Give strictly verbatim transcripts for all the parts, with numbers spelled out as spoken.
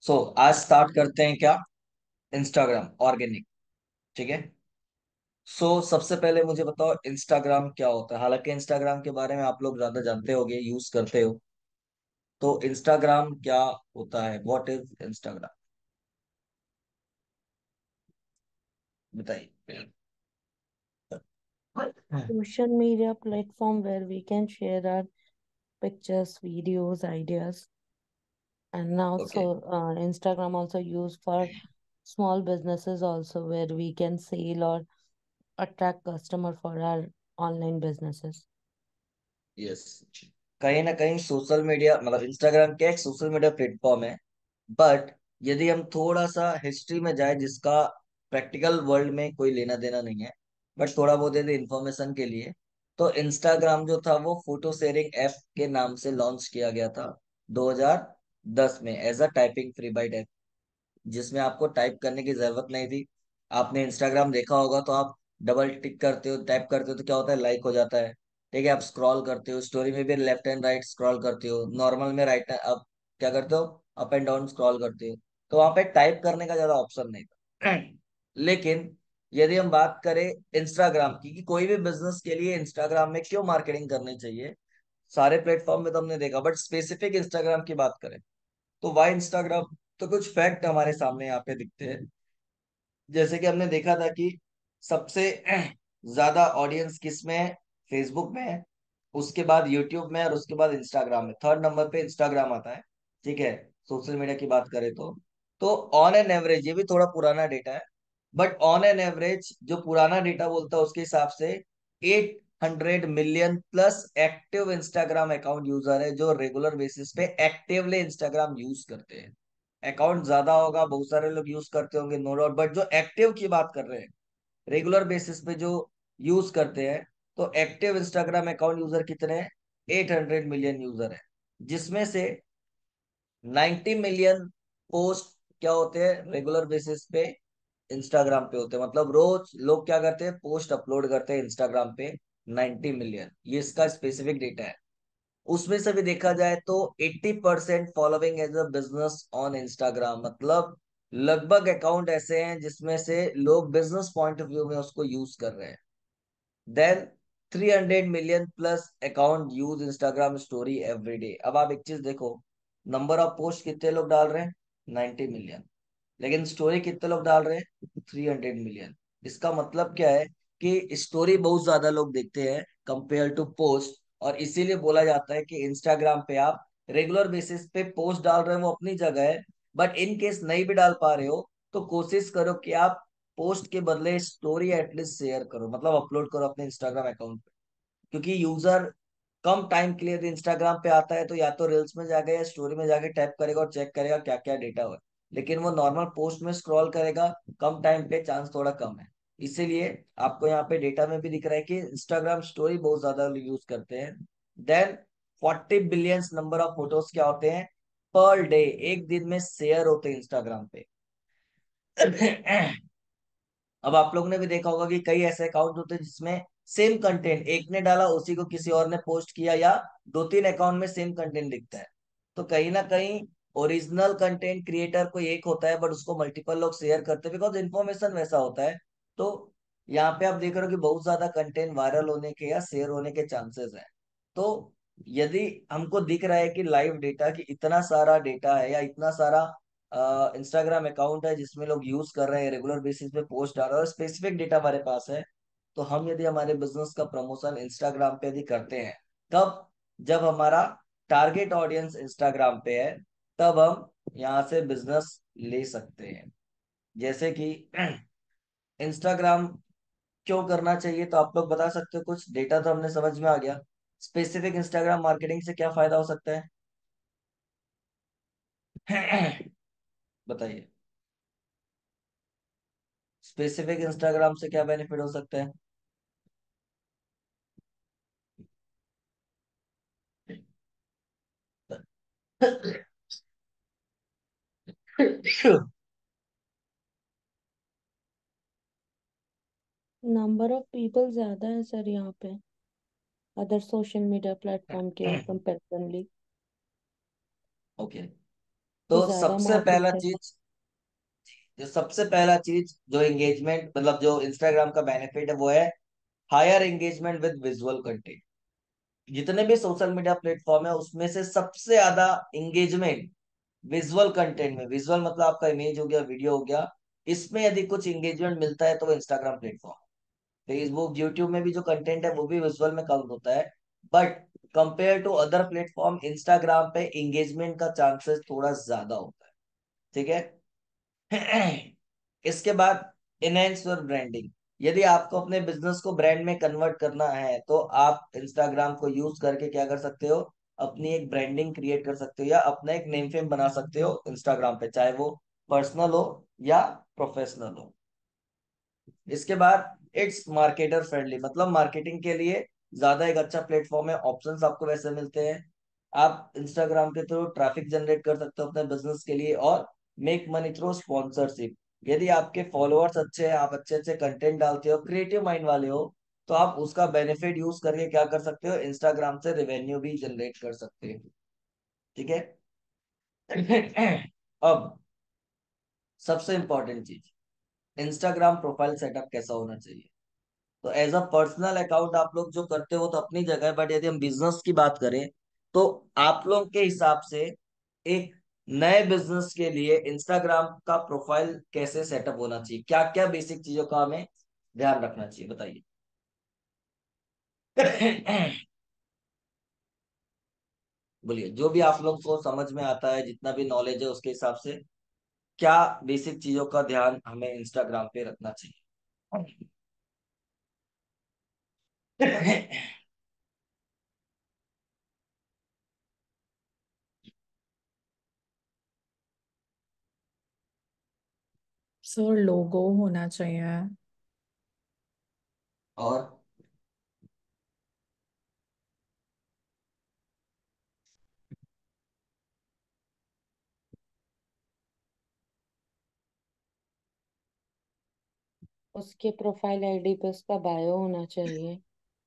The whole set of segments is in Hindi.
सो आज स्टार्ट करते हैं क्या, इंस्टाग्राम ऑर्गेनिक। ठीक है। सो सबसे पहले मुझे बताओ इंस्टाग्राम क्या होता है। हालांकि इंस्टाग्राम के बारे में आप लोग ज्यादा जानते होगे, यूज करते हो। तो इंस्टाग्राम क्या होता है, व्हाट इज इंस्टाग्राम, बताइए। Social media platform where we can share our pictures, videos, ideas, and now okay. so uh, Instagram also used for small businesses also where we can sell or attract customer for our online businesses. Yes. कहीं ना कहीं सोशल मीडिया मतलब इंस्टाग्राम क्या एक सोशल मीडिया प्लेटफॉर्म है। बट यदि हम थोड़ा सा हिस्ट्री में जाए, जिसका प्रैक्टिकल वर्ल्ड में कोई लेना देना नहीं है, बट थोड़ा बहुत यदि इंफॉर्मेशन के लिए, तो इंस्टाग्राम जो था वो फोटो शेयरिंग ऐप के नाम से लॉन्च किया गया था दो हज़ार दस में as a typing free byte app, जिसमें आपको टाइप करने की जरूरत नहीं थी। आपने इंस्टाग्राम देखा होगा तो आप डबल टिक करते हो, टाइप करते हो तो क्या होता है, लाइक हो जाता है। ठीक है, आप स्क्रॉल करते हो, स्टोरी में भी लेफ्ट एंड राइट स्क्रॉल करते हो, नॉर्मल में राइट आप क्या करते हो, अप एंड डाउन स्क्रॉल करते हो। तो वहां पे टाइप करने का ज्यादा ऑप्शन नहीं था। लेकिन यदि हम बात करें इंस्टाग्राम की कि कोई भी बिजनेस के लिए इंस्टाग्राम में क्यों मार्केटिंग करनी चाहिए, सारे प्लेटफॉर्म में तो हमने देखा, बट स्पेसिफिक इंस्टाग्राम की बात करें तो वाई इंस्टाग्राम, तो कुछ फैक्ट हमारे सामने यहाँ पे दिखते हैं। जैसे कि हमने देखा था कि सबसे ज्यादा ऑडियंस किस में है, फेसबुक में है। उसके बाद यूट्यूब में है और उसके बाद इंस्टाग्राम में, थर्ड नंबर पे इंस्टाग्राम आता है। ठीक है, सोशल मीडिया की बात करें तो तो ऑन एन एवरेज, ये भी थोड़ा पुराना डेटा है, बट ऑन एन एवरेज जो पुराना डेटा बोलता है उसके हिसाब से eight hundred million plus active Instagram account user है, जो रेगुलर बेसिस पे एक्टिवली इंस्टाग्राम यूज करते हैं। अकाउंट ज्यादा होगा, बहुत सारे लोग यूज करते होंगे, नो डाउट, बट जो एक्टिव की बात कर रहे हैं, रेगुलर बेसिस पे जो यूज करते हैं, तो एक्टिव इंस्टाग्राम अकाउंट यूजर कितने हैं, एट हंड्रेड मिलियन यूजर है। जिसमें से नाइन्टी मिलियन पोस्ट क्या होते हैं, रेगुलर बेसिस पे इंस्टाग्राम पे होते हैं। मतलब रोज लोग क्या करते हैं, पोस्ट अपलोड करते हैं इंस्टाग्राम पे, नाइन्टी मिलियन, ये इसका स्पेसिफिक डेटा है। उसमें से भी देखा जाए तो eighty percent following as a business on Instagram, मतलब लगभग अकाउंट ऐसे हैं जिसमें से लोग बिजनेस पॉइंट ऑफ व्यू में उसको यूज कर रहे हैं। Then three hundred million plus account use Instagram story every day. अब आप एक चीज देखो, नंबर ऑफ पोस्ट कितने लोग डाल रहे हैं, नाइन्टी मिलियन, लेकिन स्टोरी कितने लोग डाल रहे हैं, थ्री हंड्रेड मिलियन। इसका मतलब क्या है कि स्टोरी बहुत ज्यादा लोग देखते हैं कंपेयर टू पोस्ट, और इसीलिए बोला जाता है कि इंस्टाग्राम पे आप रेगुलर बेसिस पे पोस्ट डाल रहे हो वो अपनी जगह है, बट इन केस नहीं भी डाल पा रहे हो तो कोशिश करो कि आप पोस्ट के बदले स्टोरी एटलीस्ट शेयर करो, मतलब अपलोड करो अपने इंस्टाग्राम अकाउंट पे। क्योंकि यूजर कम टाइम के लिए यदि इंस्टाग्राम पे आता है तो या तो रील्स में जाके या स्टोरी में जाके टैप करेगा और चेक करेगा क्या क्या डेटा हो, लेकिन वो नॉर्मल पोस्ट में स्क्रॉल करेगा, कम टाइम पे चांस थोड़ा कम है। इसीलिए आपको यहाँ पे डेटा में भी दिख रहा है कि इंस्टाग्राम स्टोरी बहुत ज्यादा यूज करते हैं। Then forty billions number of photos क्या होते हैं, पर डे, एक दिन में शेयर होते हैं इंस्टाग्राम पे। अब आप लोगों ने भी देखा होगा कि कई ऐसे अकाउंट होते हैं जिसमें सेम कंटेंट एक ने डाला उसी को किसी और ने पोस्ट किया, या दो तीन अकाउंट में सेम कंटेंट दिखता है। तो कहीं ना कहीं ओरिजिनल कंटेंट क्रिएटर कोई एक होता है, बट उसको मल्टीपल लोग शेयर करते हैं बिकॉज इन्फॉर्मेशन वैसा होता है। तो यहाँ पे आप देख रहे हो कि बहुत ज्यादा कंटेंट वायरल होने के या शेयर होने के चांसेस हैं। तो यदि हमको दिख रहा है कि लाइव डेटा, कि इतना सारा डेटा है या इतना सारा इंस्टाग्राम अकाउंट है जिसमें लोग यूज कर रहे हैं, रेगुलर बेसिस पे पोस्ट डाल रहे हैं और स्पेसिफिक डेटा हमारे पास है, तो हम यदि हमारे बिजनेस का प्रमोशन इंस्टाग्राम पे यदि करते हैं, तब जब हमारा टारगेट ऑडियंस इंस्टाग्राम पे है, तब हम यहाँ से बिजनेस ले सकते हैं। जैसे कि इंस्टाग्राम क्यों करना चाहिए, तो आप लोग बता सकते हो, कुछ डेटा तो हमने समझ में आ गया, स्पेसिफिक इंस्टाग्राम मार्केटिंग से क्या फायदा हो सकता है। बताइए, स्पेसिफिक इंस्टाग्राम से क्या बेनिफिट हो सकता है। नंबर ऑफ पीपल ज्यादा है सर यहाँ पे अदर सोशल मीडिया प्लेटफॉर्म के कंपैरिजनली। ओके, कि तो ज्यादा सबसे पहला मार्केट है। चीज जो सबसे पहला चीज जो एंगेजमेंट मतलब जो इंस्टाग्राम का बेनिफिट है वो है higher engagement with visual content. जितने भी सोशल मीडिया प्लेटफॉर्म है उसमें से सबसे ज्यादा एंगेजमेंट विजुअल कंटेंट में, विजुअल मतलब आपका इमेज हो गया, वीडियो हो गया, इसमें यदि कुछ एंगेजमेंट मिलता है तो वो इंस्टाग्राम प्लेटफॉर्म। फेसबुक यूट्यूब में भी जो कंटेंट है वो भी विजुअल में काउंट होता है, but compare to other platform Instagram पे एंगेजमेंट का चांसेस थोड़ा ज्यादा होता है। ठीक है। इसके बाद इनहेंस योर ब्रांडिंग। यदि आपको अपने बिजनेस को ब्रांड में कन्वर्ट करना है तो आप इंस्टाग्राम को यूज करके क्या कर सकते हो, अपनी एक ब्रांडिंग क्रिएट कर सकते हो या अपना एक नेम फेम बना सकते हो इंस्टाग्राम पे, चाहे वो पर्सनल हो या प्रोफेशनल हो। इसके बाद इट्स मार्केटर फ्रेंडली, मतलब मार्केटिंग के लिए ज्यादा एक अच्छा प्लेटफॉर्म है, ऑप्शंस आपको वैसे मिलते हैं। आप इंस्टाग्राम के थ्रू ट्रैफिक जनरेट कर सकते हो अपने बिजनेस के लिए और मेक मनी थ्रू स्पॉन्सरशिप। यदि आपके फॉलोअर्स अच्छे हैं, आप अच्छे अच्छे कंटेंट डालते हो, क्रिएटिव माइंड वाले हो, तो आप उसका बेनिफिट यूज करके क्या कर सकते हो, इंस्टाग्राम से रेवेन्यू भी जनरेट कर सकते हो। ठीक है। अब सबसे इंपॉर्टेंट चीज, इंस्टाग्राम प्रोफाइल सेटअप कैसा होना चाहिए। तो एज अ पर्सनल अकाउंट आप लोग जो करते हो तो अपनी जगह है, बट यदि हम बिजनेस की बात करें तो आप लोग के हिसाब से एक नए बिजनेस के लिए इंस्टाग्राम का प्रोफाइल कैसे सेटअप होना चाहिए, क्या क्या बेसिक चीजों का हमें ध्यान रखना चाहिए, बताइए। बोलिए, जो भी आप लोग को समझ में आता है, जितना भी नॉलेज है उसके हिसाब से क्या बेसिक चीजों का ध्यान हमें इंस्टाग्राम पे रखना चाहिए। सर लोगो होना चाहिए। और उसके प्रोफाइल आईडी पे उसका बायो होना चाहिए।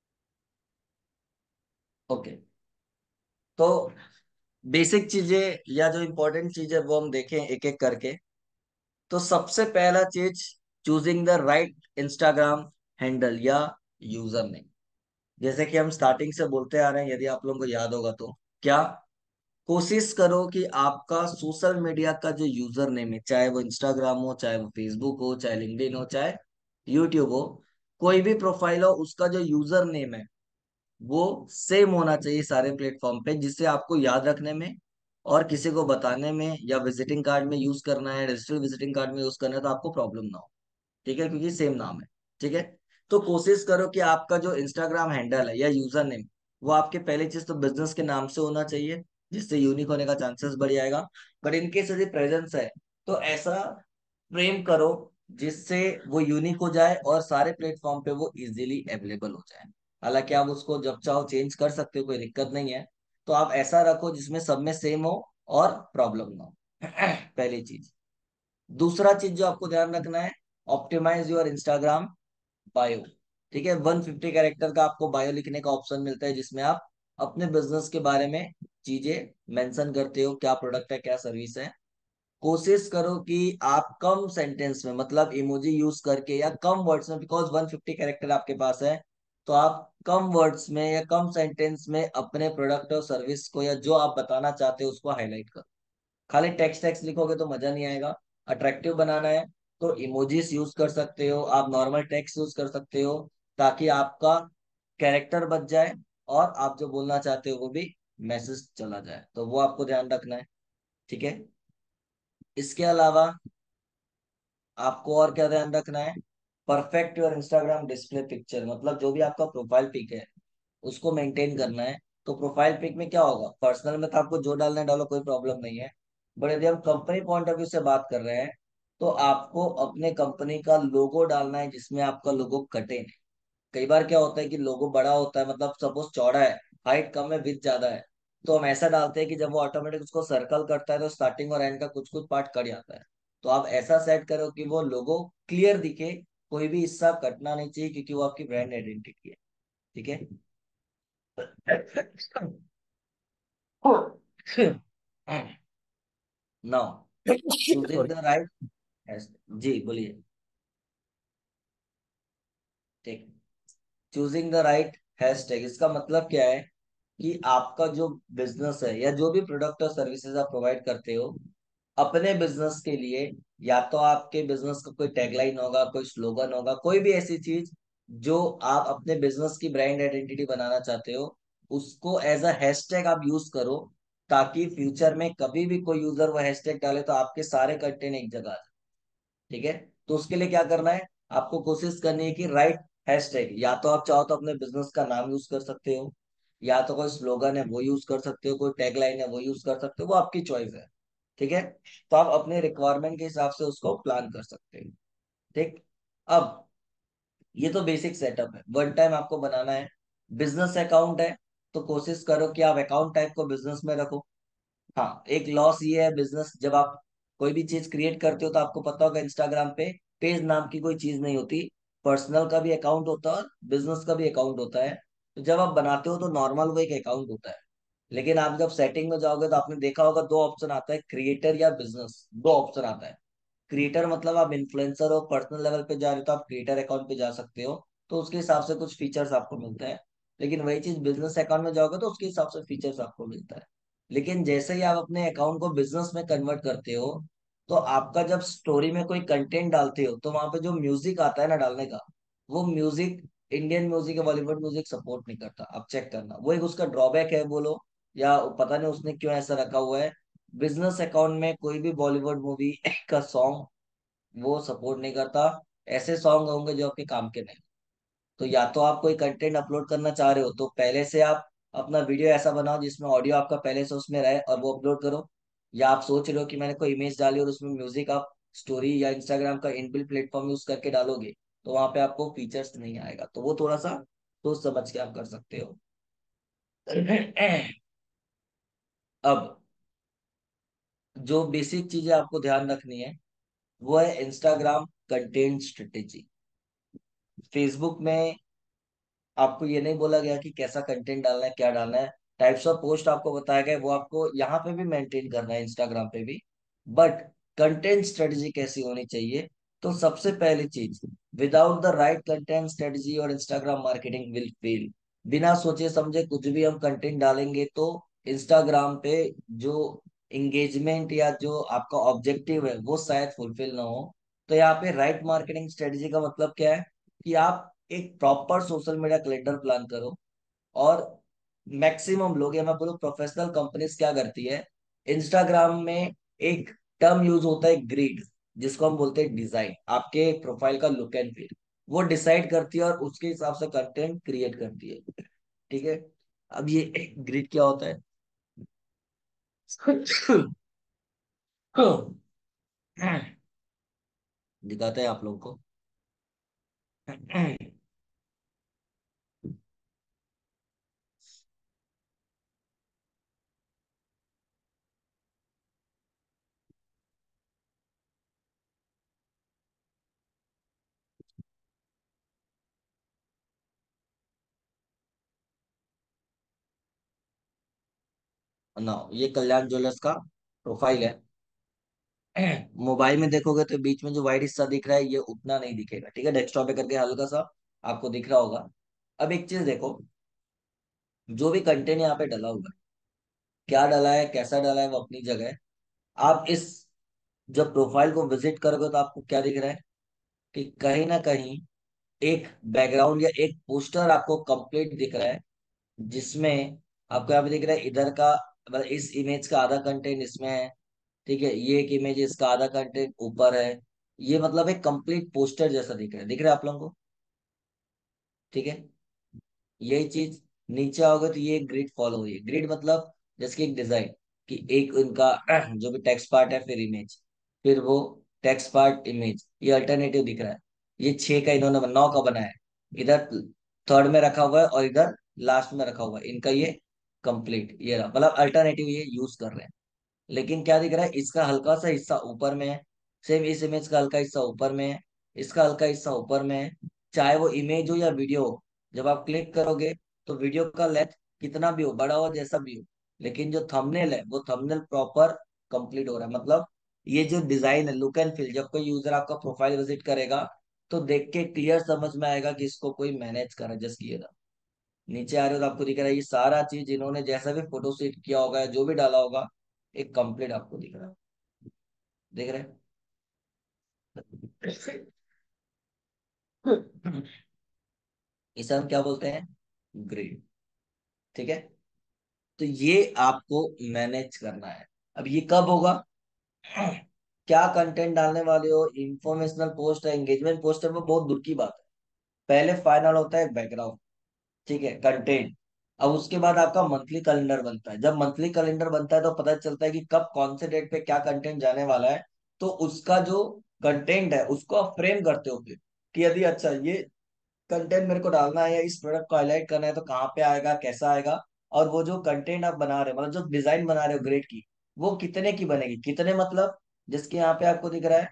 ओके, तो बेसिक चीजें या जो इंपॉर्टेंट चीजें वो हम देखें एक एक करके। तो सबसे पहला चीज, choosing the right Instagram handle या यूजर नेम। जैसे कि हम स्टार्टिंग से बोलते आ रहे हैं, यदि आप लोगों को याद होगा तो क्या, कोशिश करो कि आपका सोशल मीडिया का जो यूजर नेम है, चाहे वो इंस्टाग्राम हो, चाहे वो फेसबुक हो, चाहे लिंक्डइन हो, चाहे यूट्यूब हो, कोई भी प्रोफाइल हो, उसका जो यूजर नेम है वो सेम होना चाहिए सारे प्लेटफॉर्म पे, जिससे आपको याद रखने में और किसी को बताने में या विजिटिंग कार्ड में यूज करना है, डिजिटल विजिटिंग कार्ड में यूज करना है तो आपको प्रॉब्लम ना हो। ठीक है, क्योंकि सेम नाम है। ठीक है। तो कोशिश करो कि आपका जो इंस्टाग्राम हैंडल है या यूजर नेम, वो आपके पहली चीज तो बिजनेस के नाम से होना चाहिए, जिससे यूनिक होने का चांसेस बढ़ जाएगा। बट इनकेस यदि प्रेजेंस है तो ऐसा फ्रेम करो जिससे वो यूनिक हो जाए और सारे प्लेटफॉर्म पे वो इजीली अवेलेबल हो जाए। हालांकि आप उसको जब चाहो चेंज कर सकते हो, कोई दिक्कत नहीं है। तो आप ऐसा रखो जिसमें सब में सेम हो और प्रॉब्लम ना हो। पहली चीज। दूसरा चीज जो आपको ध्यान रखना है, ऑप्टिमाइज योर इंस्टाग्राम बायो। ठीक है, वन फिफ्टी कैरेक्टर का आपको बायो लिखने का ऑप्शन मिलता है, जिसमें आप अपने बिजनेस के बारे में चीजें मेंशन करते हो, क्या प्रोडक्ट है, क्या सर्विस है। कोशिश करो कि आप कम सेंटेंस में, मतलब इमोजी यूज करके या कम वर्ड्स में, बिकॉज वन फिफ्टी कैरेक्टर आपके पास है, तो आप कम वर्ड्स में या कम सेंटेंस में अपने प्रोडक्ट और सर्विस को या जो आप बताना चाहते हो उसको हाईलाइट करो। खाली टेक्स्ट टेक्स्ट लिखोगे तो मजा नहीं आएगा। अट्रैक्टिव बनाना है तो इमोजीज यूज कर सकते हो, आप नॉर्मल टेक्स्ट यूज कर सकते हो, ताकि आपका कैरेक्टर बच जाए और आप जो बोलना चाहते हो वो भी मैसेज चला जाए, तो वो आपको ध्यान रखना है। ठीक है। इसके अलावा आपको और क्या ध्यान रखना है, perfect your Instagram display picture, मतलब जो भी आपका प्रोफाइल पिक है उसको मेंटेन करना है। तो प्रोफाइल पिक में क्या होगा, पर्सनल में तो आपको जो डालना है डालो, कोई प्रॉब्लम नहीं है। बट यदि हम कंपनी पॉइंट ऑफ व्यू से बात कर रहे हैं तो आपको अपने कंपनी का लोगो डालना है जिसमें आपका लोगो कटे। कई बार क्या होता है कि लोगो बड़ा होता है, मतलब सपोज चौड़ा है, हाइट कम है, विड्थ ज्यादा है, तो हम ऐसा डालते हैं कि जब वो ऑटोमेटिक उसको सर्कल करता है तो स्टार्टिंग और एंड का कुछ कुछ पार्ट कट जाता है। तो आप ऐसा सेट करो कि वो लोगो क्लियर दिखे, कोई भी हिस्सा कटना नहीं चाहिए, क्योंकि वो आपकी ब्रांड आइडेंटिटी है। ठीक है। Now choosing sorry. The right hashtag, जी बोलिए। ठीक, चूजिंग द राइट हैशटैग इसका मतलब क्या है कि आपका जो बिजनेस है या जो भी प्रोडक्ट और सर्विसेज आप प्रोवाइड करते हो अपने बिजनेस के लिए, या तो आपके बिजनेस का कोई टैगलाइन होगा, कोई स्लोगन होगा, कोई भी ऐसी चीज जो आप अपने बिजनेस की ब्रांड आइडेंटिटी बनाना चाहते हो, उसको एज अ हैशटैग आप यूज करो, ताकि फ्यूचर में कभी भी कोई यूजर वो हैशटैग डाले तो आपके सारे कंटेंट एक जगह आ जाए। ठीक है, तो उसके लिए क्या करना है, आपको कोशिश करनी है कि राइट हैशटैग, या तो आप चाहो तो अपने बिजनेस का नाम यूज कर सकते हो, या तो कोई स्लोगन है वो यूज कर सकते हो, कोई टैगलाइन है वो यूज कर सकते हो, वो आपकी चॉइस है। ठीक है, तो आप अपने रिक्वायरमेंट के हिसाब से उसको प्लान कर सकते हो। ठीक, अब ये तो बेसिक सेटअप है, वन टाइम आपको बनाना है। बिजनेस अकाउंट है तो कोशिश करो कि आप अकाउंट टाइप को बिजनेस में रखो। हाँ, एक लॉस ये है बिजनेस, जब आप कोई भी चीज क्रिएट करते हो तो आपको पता होगा इंस्टाग्राम पे पेज नाम की कोई चीज नहीं होती। पर्सनल का भी अकाउंट होता है और बिजनेस का भी अकाउंट होता है। तो जब आप बनाते हो तो नॉर्मल वो एक अकाउंट होता है, लेकिन आप जब सेटिंग में जाओगे तो आपने देखा होगा दो ऑप्शन आता है, क्रिएटर या बिजनेस, दो ऑप्शन आता है। क्रिएटर मतलब आप इन्फ्लुएंसर हो, पर्सनल लेवल पे जा रहे हो तो आप क्रिएटर अकाउंट पे जा सकते हो, तो उसके हिसाब से कुछ फीचर्स आपको मिलते हैं। लेकिन वही चीज बिजनेस अकाउंट में जाओगे तो उसके हिसाब से फीचर्स आपको मिलता है। लेकिन जैसे ही आप अपने अकाउंट को बिजनेस में कन्वर्ट करते हो, तो आपका जब स्टोरी में कोई कंटेंट डालते हो तो वहां पे जो म्यूजिक आता है ना डालने का, वो म्यूजिक इंडियन म्यूजिक या बॉलीवुड म्यूजिक सपोर्ट नहीं करता। आप चेक करना, वो एक उसका ड्रॉबैक है बोलो, या पता नहीं उसने क्यों ऐसा रखा हुआ है। बिजनेस अकाउंट में कोई भी बॉलीवुड मूवी का सॉन्ग वो सपोर्ट नहीं करता। ऐसे सॉन्ग होंगे जो आपके काम के नहीं। तो या तो आप कोई कंटेंट अपलोड करना चाह रहे हो तो पहले से आप अपना वीडियो ऐसा बनाओ जिसमें ऑडियो आपका पहले से उसमें रहे और वो अपलोड करो। या आप सोच रहे हो कि मैंने कोई इमेज डाली और उसमें म्यूजिक, आप स्टोरी या इंस्टाग्राम का इनबिल्ट प्लेटफॉर्म यूज करके डालोगे तो वहां पे आपको फीचर्स नहीं आएगा। तो वो थोड़ा सा सोच समझ के आप कर सकते हो। अब जो बेसिक चीजें आपको ध्यान रखनी है वो है इंस्टाग्राम कंटेंट स्ट्रेटेजी। फेसबुक में आपको ये नहीं बोला गया कि कैसा कंटेंट डालना है, क्या डालना है। टाइप्स ऑफ पोस्ट आपको बताया गया, वो आपको यहाँ पे भी मेंटेन करना है, इंस्टाग्राम पे भी। बट कंटेंट स्ट्रेटजी कैसी होनी चाहिए, तो सबसे पहली चीज, without the right content strategy और इंस्टाग्राम मार्केटिंग विल फेल। बिना सोचे समझे कुछ भी हम कंटेंट डालेंगे तो इंस्टाग्राम पे जो इंगेजमेंट या जो आपका ऑब्जेक्टिव है वो शायद फुलफिल ना हो। तो यहाँ पे राइट मार्केटिंग स्ट्रेटजी का मतलब क्या है कि आप एक proper social media calendar plan करो। और मैक्सिमम लोग, या मैं बोलूँ प्रोफेशनल कंपनीज क्या करती है, इंस्टाग्राम में एक टर्म यूज होता है ग्रिड, जिसको हम बोलते हैं डिजाइन, आपके प्रोफाइल का लुक एंड फील, वो डिसाइड करती है और उसके हिसाब से कंटेंट क्रिएट करती है। ठीक है, अब ये ग्रिड क्या होता है दिखाते हैं आप लोगों को। ना, ये कल्याण ज्वेलर्स का प्रोफाइल है। मोबाइल में देखोगे तो बीच में जो व्हाइट हिस्सा दिख रहा है ये उतना नहीं दिखेगा, ठीक है, डेस्कटॉप पे करके हल्का सा आपको दिख रहा होगा। अब एक चीज देखो, जो भी कंटेंट यहाँ पे डला हुआ है, क्या डला है कैसा डला है वो अपनी जगह है। आप इस जब प्रोफाइल को विजिट करोगे तो आपको क्या दिख रहा है कि कहीं ना कहीं एक बैकग्राउंड या एक पोस्टर आपको कंप्लीट दिख रहा है, जिसमें आपको यहाँ पे दिख रहा है इधर का, मतलब इस इमेज का आधा कंटेंट इसमें है। ठीक है, ये एक इमेज, इसका आधा कंटेंट ऊपर है। ये मतलब एक कंप्लीट पोस्टर जैसा दिख रहा है, दिख रहा है आप लोगों को? ठीक है, यही चीज नीचे आओगे तो ये ग्रिड फॉलो हुई है। ग्रिड मतलब जैसे कि एक डिजाइन, कि एक उनका जो भी टेक्स्ट पार्ट है, फिर इमेज, फिर वो टेक्स्ट पार्ट इमेज, ये अल्टरनेटिव दिख रहा है। ये छह का इन्होंने नौ का बनाया है, इधर थर्ड में रखा हुआ है और इधर लास्ट में रखा हुआ है, इनका ये कंप्लीट ये रहा, मतलब अल्टरनेटिव ये यूज कर रहे हैं। लेकिन क्या दिख रहा है, इसका हल्का सा हिस्सा ऊपर में है, सेम इस इमेज का हल्का हिस्सा ऊपर में है, इसका हल्का हिस्सा ऊपर में है। चाहे वो इमेज हो या वीडियो हो, जब आप क्लिक करोगे तो वीडियो का लेंथ कितना भी हो, बड़ा हो जैसा भी हो, लेकिन जो थंबनेल है वो थंबनेल प्रॉपर कंप्लीट हो रहा है। मतलब ये जो डिजाइन है, लुक एंड फील, जब कोई यूजर आपका प्रोफाइल विजिट करेगा तो देख के क्लियर समझ में आएगा कि इसको कोई मैनेज कर रहा है। जस्ट ये था, नीचे आ रहे हो तो आपको दिख रहा है ये सारा चीज इन्होंने जैसा भी फोटो शूट किया होगा, जो भी डाला होगा, एक कंप्लीट आपको दिख रहा है। देख रहे हैं? इसे हम क्या बोलते हैं? ग्रिड। ठीक है, तो ये आपको मैनेज करना है। अब ये कब होगा? क्या कंटेंट डालने वाले हो, इंफॉर्मेशनल पोस्ट है, एंगेजमेंट पोस्ट है, वो बहुत दूर की बात है। पहले फाइनल होता है बैकग्राउंड, ठीक है, कंटेंट। अब उसके बाद आपका मंथली कैलेंडर बनता है। जब मंथली कैलेंडर बनता है तो पता चलता है कि कब कौन से डेट पे क्या कंटेंट जाने वाला है। तो उसका जो कंटेंट है उसको आप फ्रेम करते हो फिर, कि यदि अच्छा ये कंटेंट मेरे को डालना है या इस प्रोडक्ट को हाईलाइट करना है तो कहाँ पे आएगा, कैसा आएगा। और वो जो कंटेंट आप बना रहे हो, मतलब जो डिजाइन बना रहे हो ग्रेड की, वो कितने की बनेगी, कितने मतलब, जिसके यहाँ पे आपको दिख रहा है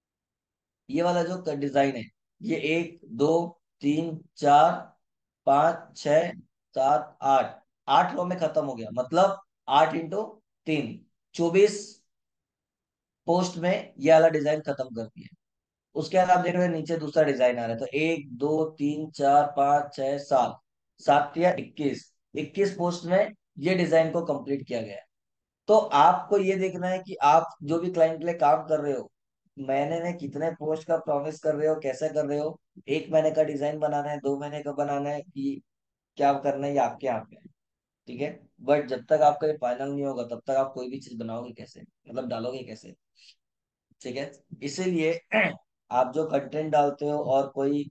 ये वाला जो डिजाइन है, ये एक दो तीन चार पाँच छ सात आठ, आठ रो में खत्म हो गया। मतलब आठ इंटू तीन, चौबीस पोस्ट में ये वाला डिजाइन खत्म कर दिया। उसके बाद आप देख रहे हो नीचे दूसरा डिजाइन आ रहा है, तो एक दो तीन चार पाँच छह सात, सात या इक्कीस, इक्कीस पोस्ट में ये डिजाइन को कंप्लीट किया गया है। तो आपको ये देखना है कि आप जो भी क्लाइंट के लिए काम कर रहे हो, महीने में कितने पोस्ट का प्रॉमिस कर रहे हो, कैसे कर रहे हो, एक महीने का डिजाइन बनाना है, दो महीने का बनाना है, कि क्या करना है, ये आपके हाथ में है। ठीक है, बट जब तक आपका ये फाइनल नहीं होगा तब तक आप कोई भी चीज बनाओगे कैसे, मतलब डालोगे कैसे? ठीक है, इसीलिए आप जो कंटेंट डालते हो और कोई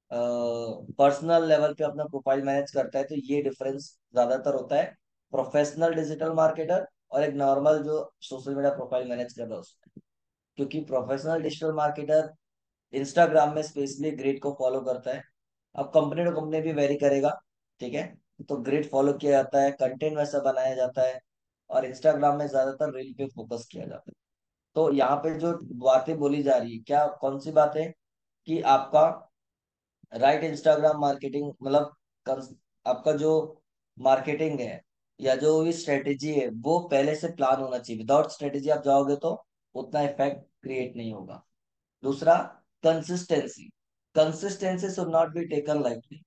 पर्सनल लेवल पे अपना प्रोफाइल मैनेज करता है, तो ये डिफरेंस ज्यादातर होता है प्रोफेशनल डिजिटल मार्केटर और एक नॉर्मल जो सोशल मीडिया प्रोफाइल मैनेज कर रहा है उसमें। क्योंकि प्रोफेशनल डिजिटल मार्केटर इंस्टाग्राम में स्पेशली ग्रिड को फॉलो करता है। अब कंपनी टू कंपनी भी वेरी करेगा, ठीक है। तो ग्रिड फॉलो किया जाता है, कंटेंट वैसा बनाया जाता है, और इंस्टाग्राम में ज्यादातर रील पे फोकस किया जाता है। तो यहाँ पे जो बातें बोली जा रही है, क्या कौन सी बात है? कि आपका राइट इंस्टाग्राम मार्केटिंग, मतलब कन- आपका जो मार्केटिंग है या जो भी स्ट्रेटेजी है वो पहले से प्लान होना चाहिए। विदाउट स्ट्रेटेजी आप जाओगे तो उतना इफेक्ट क्रिएट नहीं होगा। दूसरा, consistency. Consistency should not be taken lightly.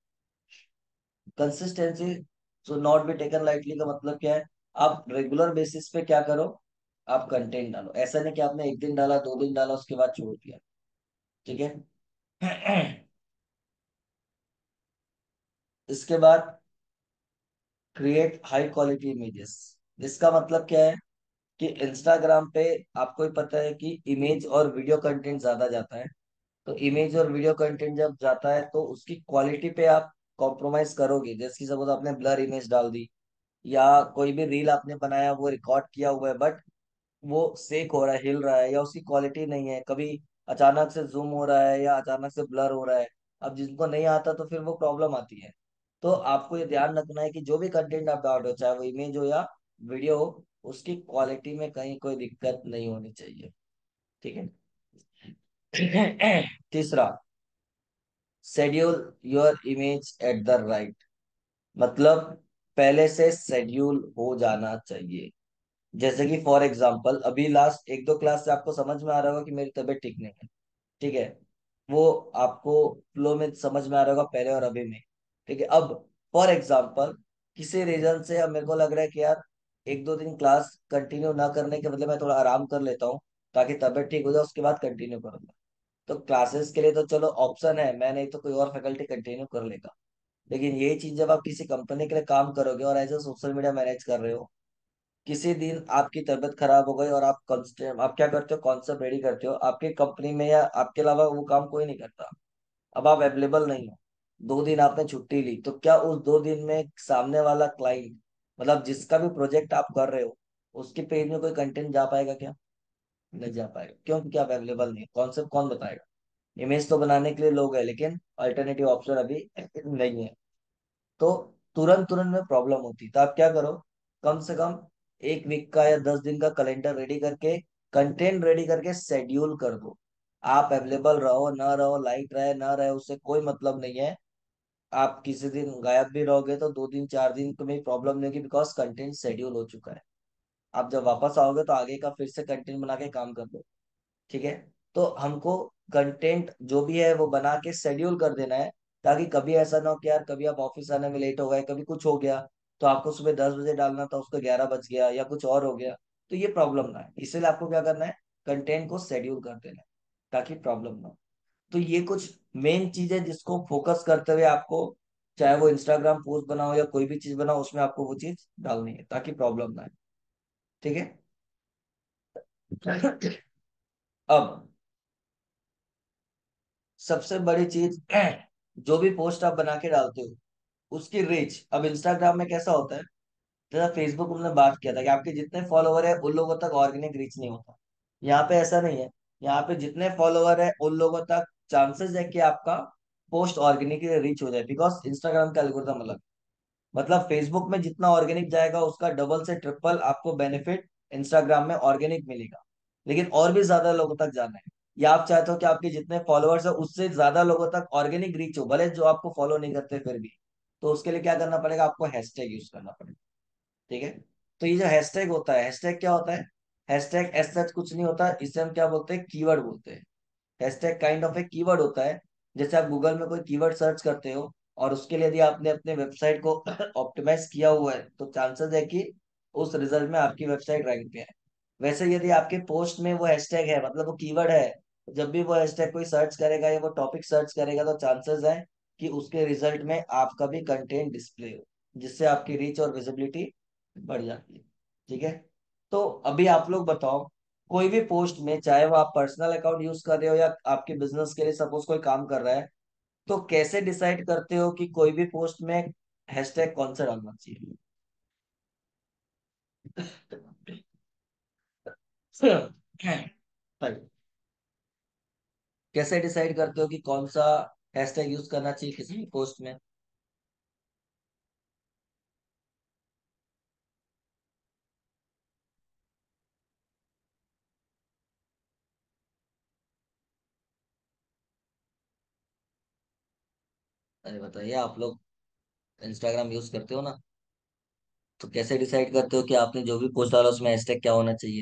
Consistency should not be taken lightly का मतलब क्या है? आप रेगुलर बेसिस पे क्या करो, आप कंटेंट डालो। ऐसा नहीं कि आपने एक दिन डाला, दो दिन डाला, उसके बाद छोड़ दिया। ठीक है। इसके बाद क्रिएट हाई क्वालिटी इमेजेस। इसका मतलब क्या है? कि इंस्टाग्राम पे आपको ही पता है कि इमेज और वीडियो कंटेंट ज्यादा जाता है। तो इमेज और वीडियो कंटेंट जब जाता है तो उसकी क्वालिटी पे आप कॉम्प्रोमाइज करोगे। जैसे कि सपोज आपने ब्लर इमेज डाल दी, या कोई भी रील आपने बनाया वो रिकॉर्ड किया हुआ है, बट वो सेक हो रहा है, हिल रहा है, या उसकी क्वालिटी नहीं है, कभी अचानक से जूम हो रहा है या अचानक से ब्लर हो रहा है। अब जिनको नहीं आता तो फिर वो प्रॉब्लम आती है। तो आपको ये ध्यान रखना है कि जो भी कंटेंट आप डाल रहे हो, चाहे वो इमेज हो या वीडियो हो, उसकी क्वालिटी में कहीं कोई दिक्कत नहीं होनी चाहिए। ठीक है। तीसरा, schedule your image at the right. मतलब पहले से शेड्यूल हो जाना चाहिए। जैसे कि फॉर एग्जांपल अभी लास्ट एक दो क्लास से आपको समझ में आ रहा होगा कि मेरी तबीयत ठीक नहीं है। ठीक है, वो आपको फ्लो में समझ में आ रहा होगा पहले और अभी में। ठीक है, अब फॉर एग्जांपल किसी रीजन से अब मेरे को लग रहा है कि यार एक दो दिन क्लास कंटिन्यू ना करने के बदले मैं थोड़ा आराम कर लेता हूँ ताकि तबीयत ठीक हो जाए, उसके बाद कंटिन्यू करूंगा। तो क्लासेस के लिए तो चलो ऑप्शन है, मैं नहीं तो कोई और फैकल्टी कंटिन्यू कर लेगा। लेकिन यही चीज जब आप किसी कंपनी के लिए काम करोगे और as a social media manage कर रहे हो, किसी दिन आपकी तबीयत खराब हो गई और आप कॉन्स्टेंट आप क्या करते हो, कॉन्सेप्ट रेडी करते हो, आपके कंपनी में या आपके अलावा वो काम कोई नहीं करता। अब आप अवेलेबल नहीं हो, दो दिन आपने छुट्टी ली, तो क्या उस दो दिन में सामने वाला क्लाइंट, मतलब जिसका भी प्रोजेक्ट आप कर रहे हो, उसके पेज में कोई कंटेंट जा पाएगा क्या? नहीं जा पाएगा। क्यों? क्योंकि आप अवेलेबल नहीं, कॉन्सेप्ट कौन बताएगा? इमेज तो बनाने के लिए लोग है, लेकिन अल्टरनेटिव ऑप्शन अभी नहीं है। तो तुरंत तुरंत में प्रॉब्लम होती, तो आप क्या करो, कम से कम एक वीक का या दस दिन का कैलेंडर रेडी करके, कंटेंट रेडी करके शेड्यूल कर दो। आप अवेलेबल रहो ना रहो, लाइट रहे ना रहे, उससे कोई मतलब नहीं है। आप किसी दिन गायब भी रहोगे तो दो दिन चार दिन तुम्हें प्रॉब्लम नहीं होगी, बिकॉज कंटेंट शेड्यूल हो चुका है। आप जब वापस आओगे तो आगे का फिर से कंटेंट बना के काम कर दो। ठीक है। तो हमको कंटेंट जो भी है वो बना के शेड्यूल कर देना है, ताकि कभी ऐसा ना हो कि यार कभी आप ऑफिस आने में लेट हो गए, कभी कुछ हो गया, तो आपको सुबह दस बजे डालना था उसको ग्यारह बज गया या कुछ और हो गया, तो ये प्रॉब्लम ना है। इसलिए आपको क्या करना है, कंटेंट को शेड्यूल कर देना है ताकि प्रॉब्लम ना हो। तो ये कुछ मेन चीजें जिसको फोकस करते हुए आपको, चाहे वो इंस्टाग्राम पोस्ट बनाओ या कोई भी चीज बनाओ, उसमें आपको वो चीज डालनी है ताकि प्रॉब्लम ना आए। ठीक है। अब सबसे बड़ी चीज, जो भी पोस्ट आप बना के डालते हो उसकी रीच। अब इंस्टाग्राम में कैसा होता है, जैसा फेसबुक हमने बात किया था कि आपके जितने फॉलोवर है उन लोगों तक ऑर्गेनिक रीच नहीं होता। यहाँ पे ऐसा नहीं है। यहाँ पे जितने फॉलोवर है उन लोगों तक चांसेस है कि आपका पोस्ट ऑर्गेनिक रीच हो जाए, बिकॉज इंस्टाग्राम का एल्गोरिथम अलग। मतलब फेसबुक में जितना ऑर्गेनिक जाएगा उसका डबल से ट्रिपल आपको बेनिफिट इंस्टाग्राम में ऑर्गेनिक मिलेगा। लेकिन और भी ज्यादा लोगों तक जाना है, या आप चाहते हो कि आपके जितने फॉलोअर्स है उससे ज्यादा लोगों तक ऑर्गेनिक रीच हो, भले जो आपको फॉलो नहीं करते फिर भी, तो उसके लिए क्या करना पड़ेगा, आपको हैशटैग यूज करना पड़ेगा। ठीक है। तो ये जो हैशटैग होता है, हैशटैग क्या होता है, हैशटैग एज सच कुछ नहीं होता, इसे हम क्या बोलते हैं, कीवर्ड बोलते हैं। हैशटैग काइंड ऑफ एक कीवर्ड होता है। जैसे आप गूगल में कोई कीवर्ड सर्च करते हो और उसके लिए यदि आपने अपने वेबसाइट को ऑप्टिमाइज किया हुआ है तो चांसेस है कि उस रिजल्ट में आपकी वेबसाइट रैंक पे है। वैसे यदि आपके पोस्ट में वो हैशटैग है, मतलब वो कीवर्ड है, जब भी वो हैशटैग कोई सर्च करेगा या वो टॉपिक सर्च करेगा तो चांसेस है कि उसके रिजल्ट में आपका भी कंटेंट डिस्प्ले हो, जिससे आपकी रीच और विजिबिलिटी बढ़ जाती है। ठीक है। तो अभी आप लोग बताओ, कोई भी पोस्ट में, चाहे वो आप पर्सनल अकाउंट यूज कर रहे हो या आपके बिजनेस के लिए सपोज कोई काम कर रहा है, तो कैसे डिसाइड करते हो कि कोई भी पोस्ट में हैशटैग कौन सा डालना चाहिए? कैसे डिसाइड करते हो कि कौन सा हैशटैग यूज करना चाहिए किसी भी पोस्ट में? अरे बताइए, आप लोग इंस्टाग्राम यूज करते हो ना, तो कैसे डिसाइड करते हो कि आपने जो भी पोस्ट डाला उसमें हैशटैग क्या होना चाहिए?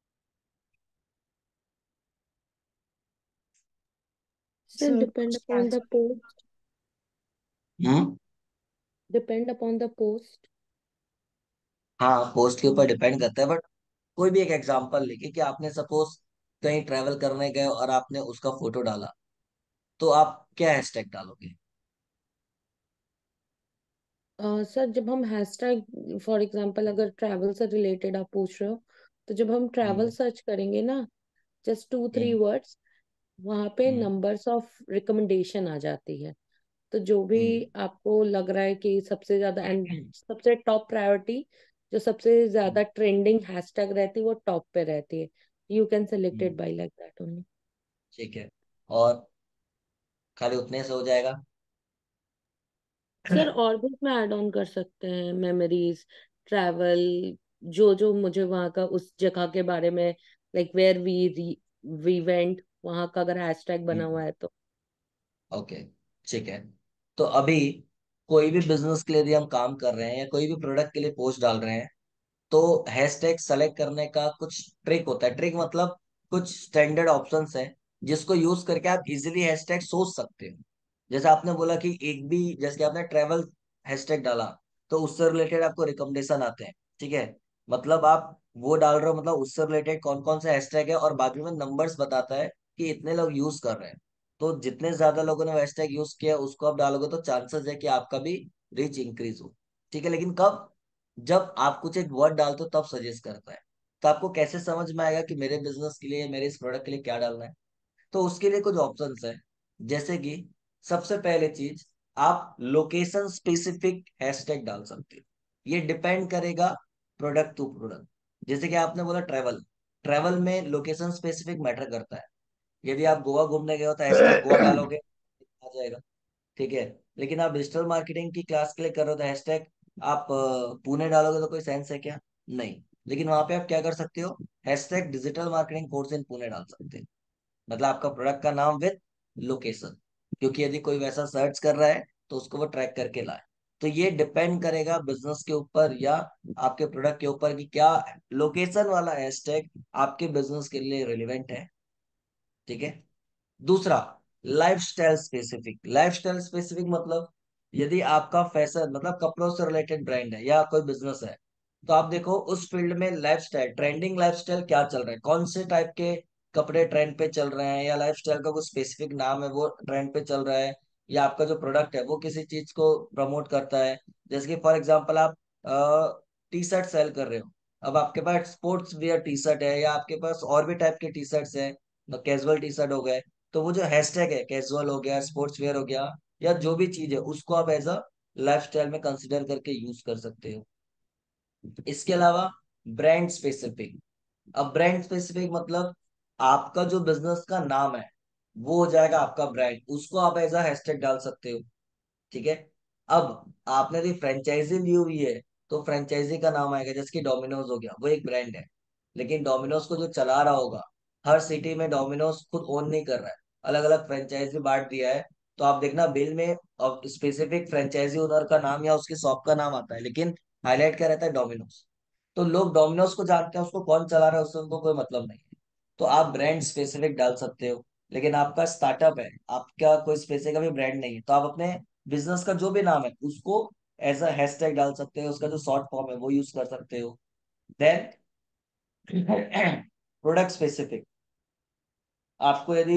Sir, सर depend कुछ क्या? upon the post. Hmm. Depend upon the post. हाँ, पोस्ट के ऊपर डिपेंड करता है, बट कोई भी एक एग्जांपल लेके कि आपने सपोज कहीं ट्रैवल करने गए और आपने उसका फोटो डाला, तो आप क्या हैशटैग डालोगे? अ, सर, जब हम हैशटैग फॉर एग्जांपल अगर ट्रैवल से रिलेटेड आप पूछ रहे हो, तो जब हम ट्रैवल हम्म। सर्च करेंगे ना, just two three hmm. Words, वहां पे हम्म। नंबर्स ऑफ रिकमेंडेशन आ जाती है। तो जो भी हम्म। आपको लग रहा है कि सबसे ज्यादा एंड सबसे टॉप प्रायोरिटी, जो सबसे ज्यादा ट्रेंडिंग हैशटैग रहती है वो टॉप पे रहती है। You can select hmm, it by like that only. ठीक है। और खाली उतने से हो जाएगा? सर, और भी इसमें ऐड ऑन कर सकते हैं, मेमोरीज, ट्रैवल, जो जो मुझे वहाँ का उस जगह के बारे में, like where we we went, वहाँ का अगर हैशटैग बना हुआ हम्म। है तो। ओके, ठीक है। तो अभी कोई भी बिजनेस के लिए यदि हम काम कर रहे हैं या कोई भी प्रोडक्ट के लिए पोस्ट डाल रहे हैं, तो हैशटैग सेलेक्ट करने का कुछ ट्रिक होता है। ट्रिक मतलब कुछ स्टैंडर्ड ऑप्शंस हैं जिसको यूज करके आप इजीली हैशटैग सोच सकते हो। जैसे आपने बोला कि एक भी, जैसे कि आपने ट्रैवल हैशटैग डाला, तो उससे रिलेटेड आपको रिकमेंडेशन आते हैं। ठीक है। मतलब आप वो डाल रहे हो, मतलब उससे रिलेटेड कौन कौन सा हैशटैग है, और बाकी में नंबर्स बताता है कि इतने लोग यूज कर रहे हैं। तो जितने ज्यादा लोगों ने हैशटैग यूज किया उसको आप डालोगे तो चांसेस है कि आपका भी रीच इंक्रीज हो। ठीक है। लेकिन कब, जब आप कुछ एक वर्ड डालते हो तब सजेस्ट करता है। तो आपको कैसे समझ में आएगा कि मेरे बिजनेस के लिए, मेरे इस प्रोडक्ट के लिए क्या डालना है? तो उसके लिए कुछ ऑप्शंस है। जैसे कि सबसे पहले चीज, आप लोकेशन स्पेसिफिक हैशटैग डाल सकते हो। ये डिपेंड करेगा प्रोडक्ट टू प्रोडक्ट। जैसे कि आपने बोला ट्रैवल, ट्रैवल में लोकेशन स्पेसिफिक मैटर करता है। यदि आप गोवा घूमने गए हो तो हैशटैग गोवा डालोगे, आ जाएगा। ठीक है। लेकिन आप डिजिटल मार्केटिंग की क्लास के लिए कर रहे हो तो हैशटैग आप अ, पुणे डालोगे तो कोई सेंस है क्या? नहीं। लेकिन वहां पे आप क्या कर सकते हो, hashtag digital marketing course in Pune डाल सकते हैं। मतलब आपका प्रोडक्ट का नाम विद लोकेशन, क्योंकि यदि कोई वैसा सर्च कर रहा है तो उसको वो ट्रैक करके लाए। तो ये डिपेंड करेगा बिजनेस के ऊपर या आपके प्रोडक्ट के ऊपर कि क्या लोकेशन वाला हैशटैग आपके बिजनेस के लिए रिलेवेंट है। ठीक है। दूसरा, लाइफस्टाइल स्पेसिफिक। लाइफस्टाइल स्पेसिफिक मतलब यदि आपका फैशन मतलब कपड़ों से रिलेटेड ब्रांड है या कोई बिजनेस है, तो आप देखो उस फील्ड में लाइफस्टाइल, ट्रेंडिंग लाइफस्टाइल क्या चल रहा है, कौन से टाइप के कपड़े ट्रेंड पे चल रहे हैं, या लाइफस्टाइल का कोई स्पेसिफिक नाम है वो ट्रेंड पे चल रहा है, या आपका जो प्रोडक्ट है वो किसी चीज को प्रमोट करता है। जैसे कि फॉर एग्जाम्पल आप टी शर्ट सेल कर रहे हो, अब आपके पास स्पोर्ट्स वियर टी शर्ट है या आपके पास और भी टाइप के टी शर्ट्स हैं, कैजुअल टी शर्ट हो गए, तो वो जो हैशटैग है, कैजुअल हो गया, स्पोर्ट्स वेयर हो गया, या जो भी चीज है उसको आप एज अ लाइफस्टाइल में कंसिडर करके यूज कर सकते हो। इसके अलावा ब्रांड स्पेसिफिक। अब ब्रांड स्पेसिफिक मतलब आपका जो बिजनेस का नाम है वो हो जाएगा आपका ब्रांड, उसको आप एज अ हैशटैग डाल सकते हो। ठीक है। अब आपने यदि फ्रेंचाइजी ली हुई है तो फ्रेंचाइजी का नाम आएगा, जैसे कि डोमिनोज हो गया, वो एक ब्रांड है, लेकिन डोमिनोज को जो चला रहा होगा, हर सिटी में डोमिनोज खुद ओन नहीं कर रहा है, अलग अलग फ्रेंचाइजी बांट दिया है। तो आप देखना बिल में अब स्पेसिफिक फ्रेंचाइजी ओनर का नाम या उसकी शॉप का नाम आता है, लेकिन हाईलाइट क्या रहता है, डोमिनोज। तो लोग डोमिनोज को जानते हैं, उसको कौन चला रहा है उससे उनको कोई मतलब नहीं है। तो आप ब्रांड स्पेसिफिक डाल सकते हो। लेकिन आपका स्टार्टअप है, आपका कोई स्पेसिफिक अभी ब्रांड नहीं है, तो आप अपने बिजनेस का जो भी नाम है उसको एज अ हैशटैग डाल सकते हो, उसका जो शॉर्ट फॉर्म है वो यूज कर सकते हो। Then product specific. आपको यदि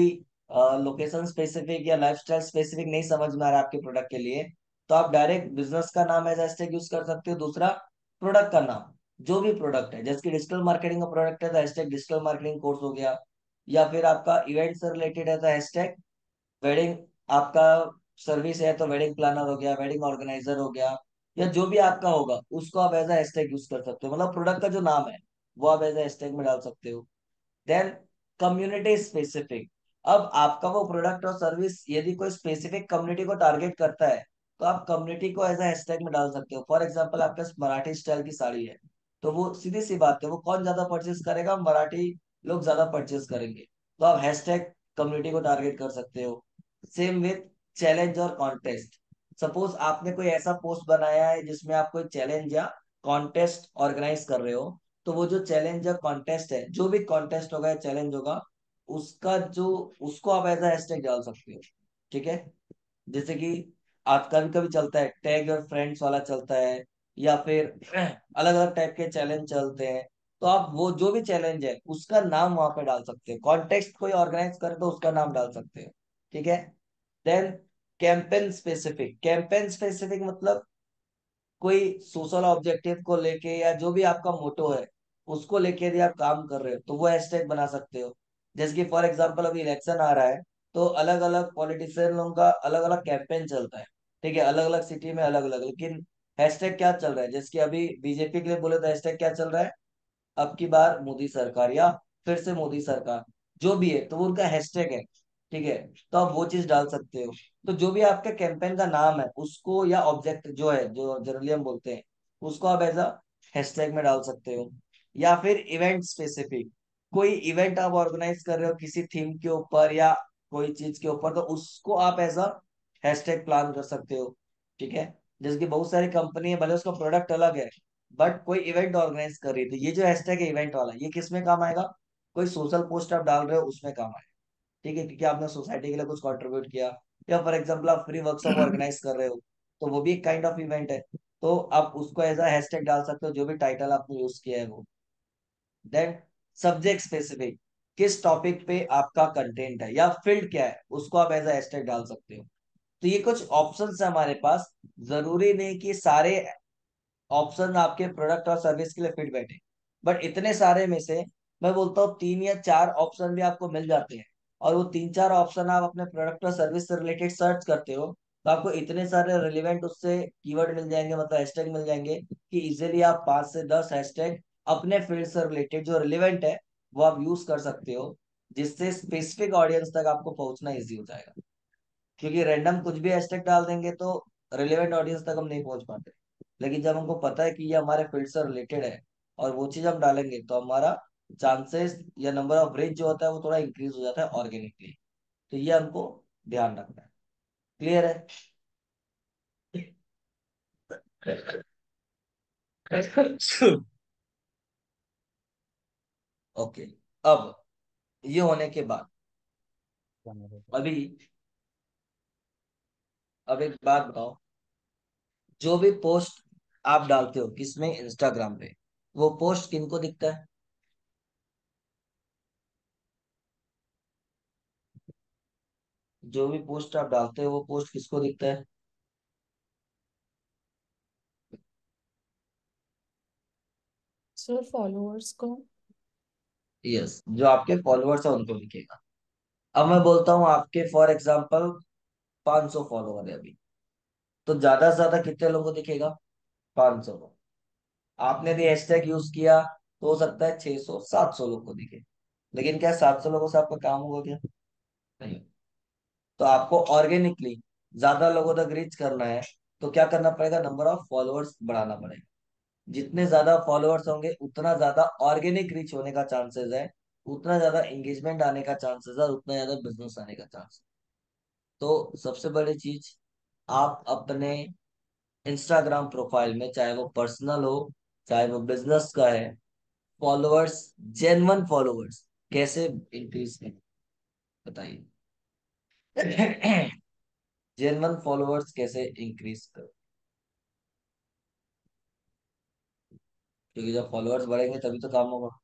लोकेशन स्पेसिफिक या लाइफस्टाइल स्पेसिफिक नहीं समझ में आ रहा है आपके प्रोडक्ट के लिए, तो आप डायरेक्ट बिजनेस का नाम एज हैशटैग यूज कर सकते हो। दूसरा, प्रोडक्ट का नाम, जो भी प्रोडक्ट है, जैसे कि डिजिटल मार्केटिंग का प्रोडक्ट है तो हैशटैग डिजिटल मार्केटिंग कोर्स हो गया, या फिर आपका इवेंट से रिलेटेड है तो हैशटैग वेडिंग, आपका सर्विस है तो वेडिंग प्लानर हो गया, वेडिंग ऑर्गेनाइजर हो गया, या जो भी आपका होगा उसको आप एज ए हैशटैग यूज कर सकते हो। मतलब प्रोडक्ट का जो नाम है वो आप एज ए हैशटैग में डाल सकते हो। Then community specific. अब आपका वो प्रोडक्ट और सर्विस यदि कोई स्पेसिफिक कम्युनिटी को टारगेट करता है तो आप कम्युनिटी को एज ए हैशटैग में डाल सकते हो। फॉर एग्जांपल आपके पास मराठी स्टाइल की साड़ी है, तो वो सीधी सी बात है, वो कौन ज्यादा परचेज करेगा, मराठी लोग ज्यादा परचेज करेंगे, तो आप हैशटैग कम्युनिटी को टारगेट कर सकते हो। सेम विथ चैलेंज और कॉन्टेस्ट। सपोज आपने कोई ऐसा पोस्ट बनाया है जिसमें आप कोई चैलेंज या कॉन्टेस्ट ऑर्गेनाइज कर रहे हो, तो वो जो चैलेंज या कॉन्टेस्ट है, जो भी कॉन्टेस्ट होगा या चैलेंज होगा, उसका जो उसको आप एज हैशटैग डाल सकते हो। ठीक है। जैसे कि आज कभी कभी चलता है टैग योर फ्रेंड्स वाला चलता है, या फिर अलग अलग टाइप के चैलेंज चलते हैं, तो आप वो जो भी चैलेंज है उसका नाम वहां पे डाल सकते हो। कॉन्टेक्स्ट कोई ऑर्गेनाइज करे तो उसका नाम डाल सकते हो। ठीक है। Then campaign specific. Campaign specific मतलब कोई सोशल ऑब्जेक्टिव को लेके या जो भी आपका मोटो है उसको लेके यदि आप काम कर रहे हो तो वो हैशटैग बना सकते हो। जैसे कि फॉर एग्जांपल अभी इलेक्शन आ रहा है, तो अलग अलग पॉलिटिशियन लोगों का अलग अलग कैंपेन चलता है। ठीक है, अलग अलग सिटी में अलग अलग, लेकिन हैशटैग क्या चल रहा है, जैसे कि अभी बीजेपी के लिए बोले तो हैशटैग क्या चल रहा है, अब की बार मोदी सरकार, या फिर से मोदी सरकार, जो भी है तो वो उनका हैशटैग है। ठीक है। तो आप वो चीज डाल सकते हो। तो जो भी आपके कैंपेन का नाम है उसको, या ऑब्जेक्ट जो है जो जनरली हम बोलते हैं, उसको आप एज अ हैशटैग में डाल सकते हो। या फिर इवेंट स्पेसिफिक। कोई इवेंट आप ऑर्गेनाइज कर रहे हो किसी थीम के ऊपर या कोई चीज के ऊपर, तो उसको आप एज अ हैशटैग प्लान कर सकते हो। ठीक है। जैसे कि बहुत सारी कंपनी है, भले उसका प्रोडक्ट अलग है, बट कोई इवेंट ऑर्गेनाइज कर रही थी, ये जो हैशटैग है इवेंट वाला, ये किस में काम आएगा, कोई सोशल पोस्ट आप डाल रहे हो उसमें काम आएगा। ठीक है, क्योंकि आपने सोसाइटी के लिए कुछ कंट्रीब्यूट किया, या फॉर एग्जांपल आप फ्री वर्कशॉप ऑर्गेनाइज कर रहे हो, तो वो भी एक काइंड ऑफ इवेंट है, तो आप उसको एज अ हैशटैग डाल सकते हो, जो भी टाइटल आपने यूज किया है वो। Then subject specific. किस टॉपिक पे आपका कंटेंट है या फील्ड क्या है, उसको आप एज अ हैशटैग डाल सकते हो। तो ये कुछ ऑप्शंस है हमारे पास। जरूरी नहीं कि सारे ऑप्शन आपके प्रोडक्ट और सर्विस के लिए फिट बैठे, बट इतने सारे में से मैं बोलता हूँ तीन या चार ऑप्शन भी आपको मिल जाते हैं, और वो तीन चार ऑप्शन आप अपने प्रोडक्ट और सर्विस से रिलेटेड सर्च करते हो, तो आपको इतने सारे रिलेवेंट उससे कीवर्ड मिल जाएंगे, मतलब हैशटैग मिल जाएंगे, कि इजीली आप पांच से दस हैशटैग अपने फील्ड से रिलेटेड जो रिलेवेंट है वो आप यूज कर सकते हो, जिससे स्पेसिफिक ऑडियंस तक आपको पहुंचना इजी हो जाएगा। क्योंकि रैंडम कुछ भी हैशटैग डाल देंगे तो रिलेवेंट ऑडियंस तक हम नहीं पहुंच पाते। लेकिन जब हमको पता है कि ये हमारे फील्ड से रिलेटेड है और वो चीज हम डालेंगे, तो हमारा चांसेस या नंबर ऑफ रीच जो होता है वो थोड़ा इंक्रीज हो जाता है ऑर्गेनिकली। तो ये हमको ध्यान रखना है। क्लियर है? ओके। अब ये होने के बाद अभी, अब एक बात बताओ, जो भी पोस्ट आप डालते हो किसमें, इंस्टाग्राम पे, वो पोस्ट किनको दिखता है? जो भी पोस्ट आप डालते हो वो पोस्ट किसको दिखता है? सर फॉलोअर्स को। यस, जो आपके फॉलोअर्स है उनको दिखेगा। अब मैं बोलता हूँ आपके फॉर एग्जांपल पाँच सौ फॉलोअर है अभी, तो ज्यादा से ज्यादा कितने लोगों को दिखेगा? पाँच सौ को। आपने भी हैशटैग यूज किया तो हो सकता है छह सौ सात सौ लोग को दिखे, लेकिन क्या सात सौ लोगों से आपका काम होगा क्या? नहीं। तो आपको ऑर्गेनिकली ज्यादा लोगों तक रीच करना है, तो क्या करना पड़ेगा? नंबर ऑफ फॉलोअर्स बढ़ाना पड़ेगा। जितने ज्यादा फॉलोअर्स होंगे उतना ज्यादा ऑर्गेनिक रीच होने का चांसेस है, उतना ज्यादा एंगेजमेंट आने का चांसेस है, और उतना ज्यादा बिजनेस आने का चांस। तो सबसे बड़ी चीज, आप अपने इंस्टाग्राम प्रोफाइल में, चाहे वो पर्सनल हो चाहे वो बिजनेस का है, फॉलोअर्स, जेन्युइन फॉलोअर्स कैसे इंक्रीज करें, बताइए। जेन्युइन फॉलोअर्स कैसे इंक्रीज करें? क्योंकि जब फॉलोअर्स बढ़ेंगे तभी तो काम होगा।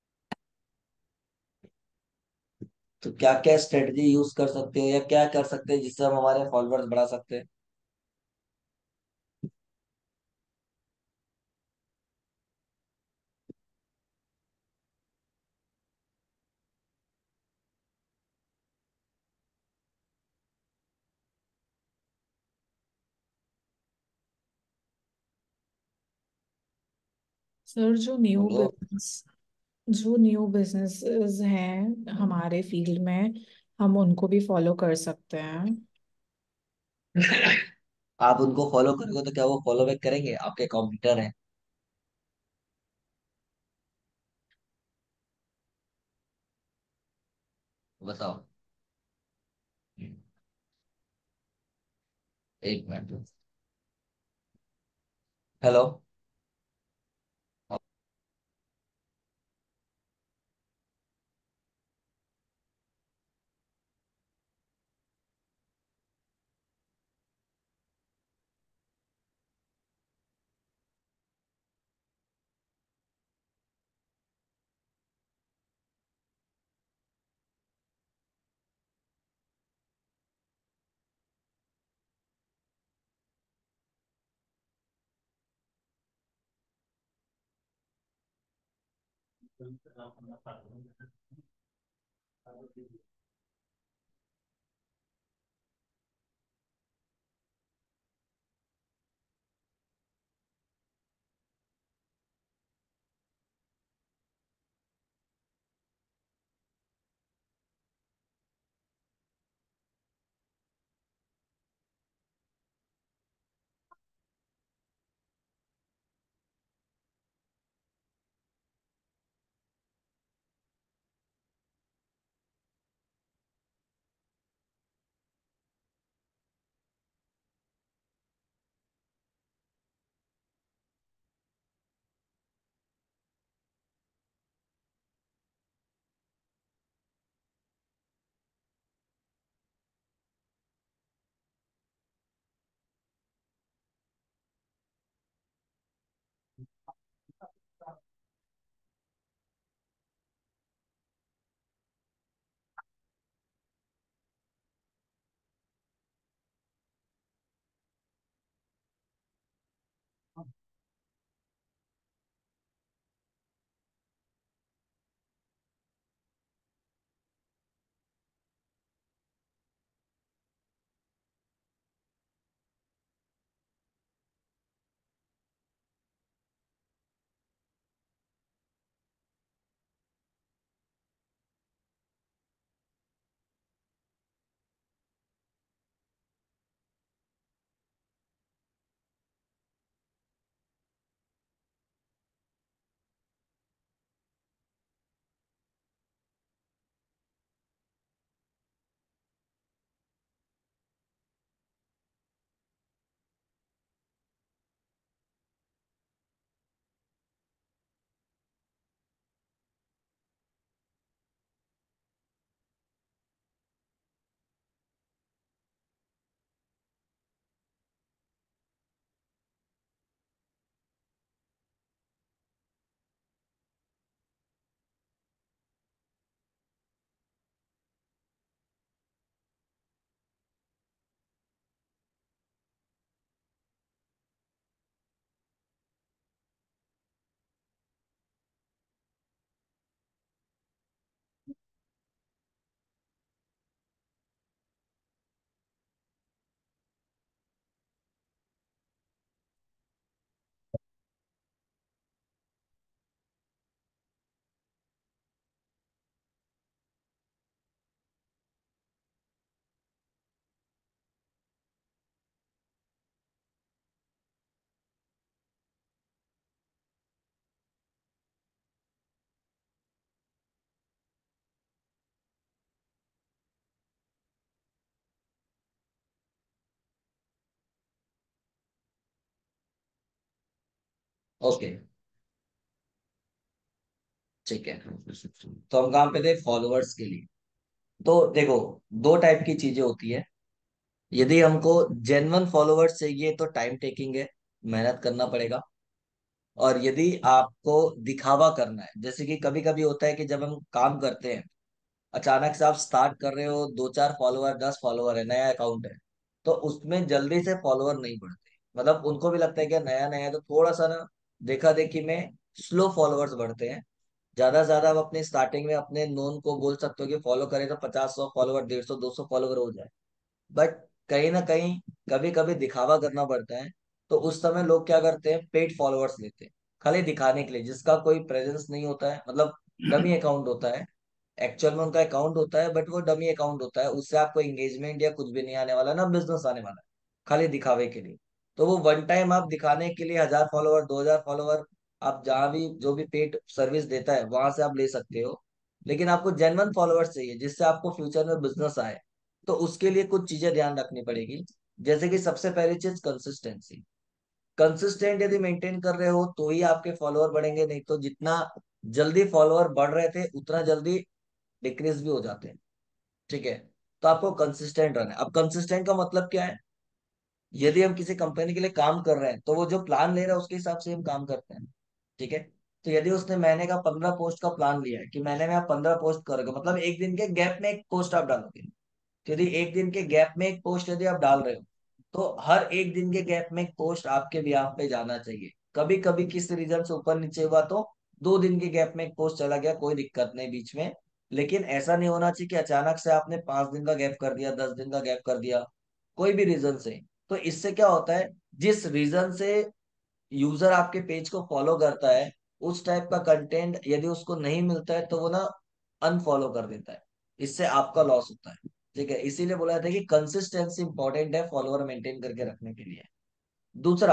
तो क्या क्या स्ट्रेटजी यूज कर सकते हो, या क्या कर सकते हैं जिससे हम हमारे फॉलोअर्स बढ़ा सकते हैं? सर जो न्यू बोलो। बिजनेस जो न्यू बिजनेसेस हैं हमारे फील्ड में, हम उनको भी फॉलो कर सकते हैं। आप उनको फॉलो करोगे तो क्या वो फॉलो बैक करेंगे? आपके कॉम्पिटिटर हैं। बताओ। एक मिनट। हेलो। ओके, ठीक है। तो हम कहाँ पे थे? फॉलोअर्स के लिए। तो देखो, दो टाइप की चीजें होती है। यदि हमको जेन्युइन फॉलोअर्स चाहिए तो टाइम टेकिंग है, मेहनत करना पड़ेगा। और यदि आपको दिखावा करना है, जैसे कि कभी कभी होता है कि जब हम काम करते हैं, अचानक से आप स्टार्ट कर रहे हो, दो चार फॉलोअर, दस फॉलोअर है, नया अकाउंट है, तो उसमें जल्दी से फॉलोअर नहीं बढ़ते। मतलब उनको भी लगता है कि नया नया है, तो थोड़ा सा ना देखा देखी में स्लो फॉलोअर्स बढ़ते हैं। ज्यादा से ज्यादा आप अपने स्टार्टिंग में अपने नोन को बोल सकते हो कि फॉलो करें तो पचास, सौ फॉलोअर, डेढ़ सौ, दो सौ फॉलोअर हो जाए। बट कहीं ना कहीं कभी कभी दिखावा करना पड़ता है। तो उस समय लोग क्या करते हैं? पेड फॉलोअर्स लेते हैं, खाली दिखाने के लिए, जिसका कोई प्रेजेंस नहीं होता है, मतलब डमी अकाउंट होता है। एक्चुअल में उनका अकाउंट होता है, बट वो डमी अकाउंट होता है, उससे आपको एंगेजमेंट या कुछ भी नहीं आने वाला, ना बिजनेस आने वाला है, खाली दिखावे के लिए। तो वो वन टाइम आप दिखाने के लिए हजार फॉलोअर, दो हजार फॉलोअर, आप जहाँ भी जो भी पेड सर्विस देता है वहां से आप ले सकते हो। लेकिन आपको जेन्युइन फॉलोअर्स चाहिए जिससे आपको फ्यूचर में बिजनेस आए। तो उसके लिए कुछ चीजें ध्यान रखनी पड़ेगी। जैसे कि सबसे पहली चीज कंसिस्टेंसी। कंसिस्टेंट यदि मेंटेन कर रहे हो तो ही आपके फॉलोअर बढ़ेंगे, नहीं तो जितना जल्दी फॉलोअर बढ़ रहे थे उतना जल्दी डिक्रीज भी हो जाते हैं। ठीक है। तो आपको कंसिस्टेंट रहना है। अब कंसिस्टेंट का मतलब क्या है? यदि हम किसी कंपनी के लिए काम कर रहे हैं तो वो जो प्लान ले रहा है उसके हिसाब से हम काम करते हैं। ठीक है। तो यदि उसने महीने का पंद्रह पोस्ट का प्लान लिया है कि महीने में आप पंद्रह पोस्ट करोगे, मतलब एक दिन के गैप में एक पोस्ट आप डालोगे। तो यदि एक दिन के गैप में एक पोस्ट यदि आप डाल रहे हो, तो हर एक दिन के गैप में एक पोस्ट आपके बिहाफ पे जाना चाहिए। कभी कभी किसी रीजन से ऊपर नीचे हुआ तो दो दिन के गैप में एक पोस्ट चला गया, कोई दिक्कत नहीं बीच में। लेकिन ऐसा नहीं होना चाहिए कि अचानक से आपने पांच दिन का गैप कर दिया, दस दिन का गैप कर दिया, कोई भी रीजन से। तो इससे क्या होता है, जिस रीजन से यूजर आपके पेज को फॉलो करता है, उस टाइप का कंटेंट यदि उसको नहीं मिलता है तो वो ना अनफॉलो कर देता है। इससे आपका लॉस होता है। ठीक है, इसीलिए बोला जाता है कि कंसिस्टेंसी इंपॉर्टेंट है फॉलोअर मेंटेन करके रखने के लिए। दूसरा,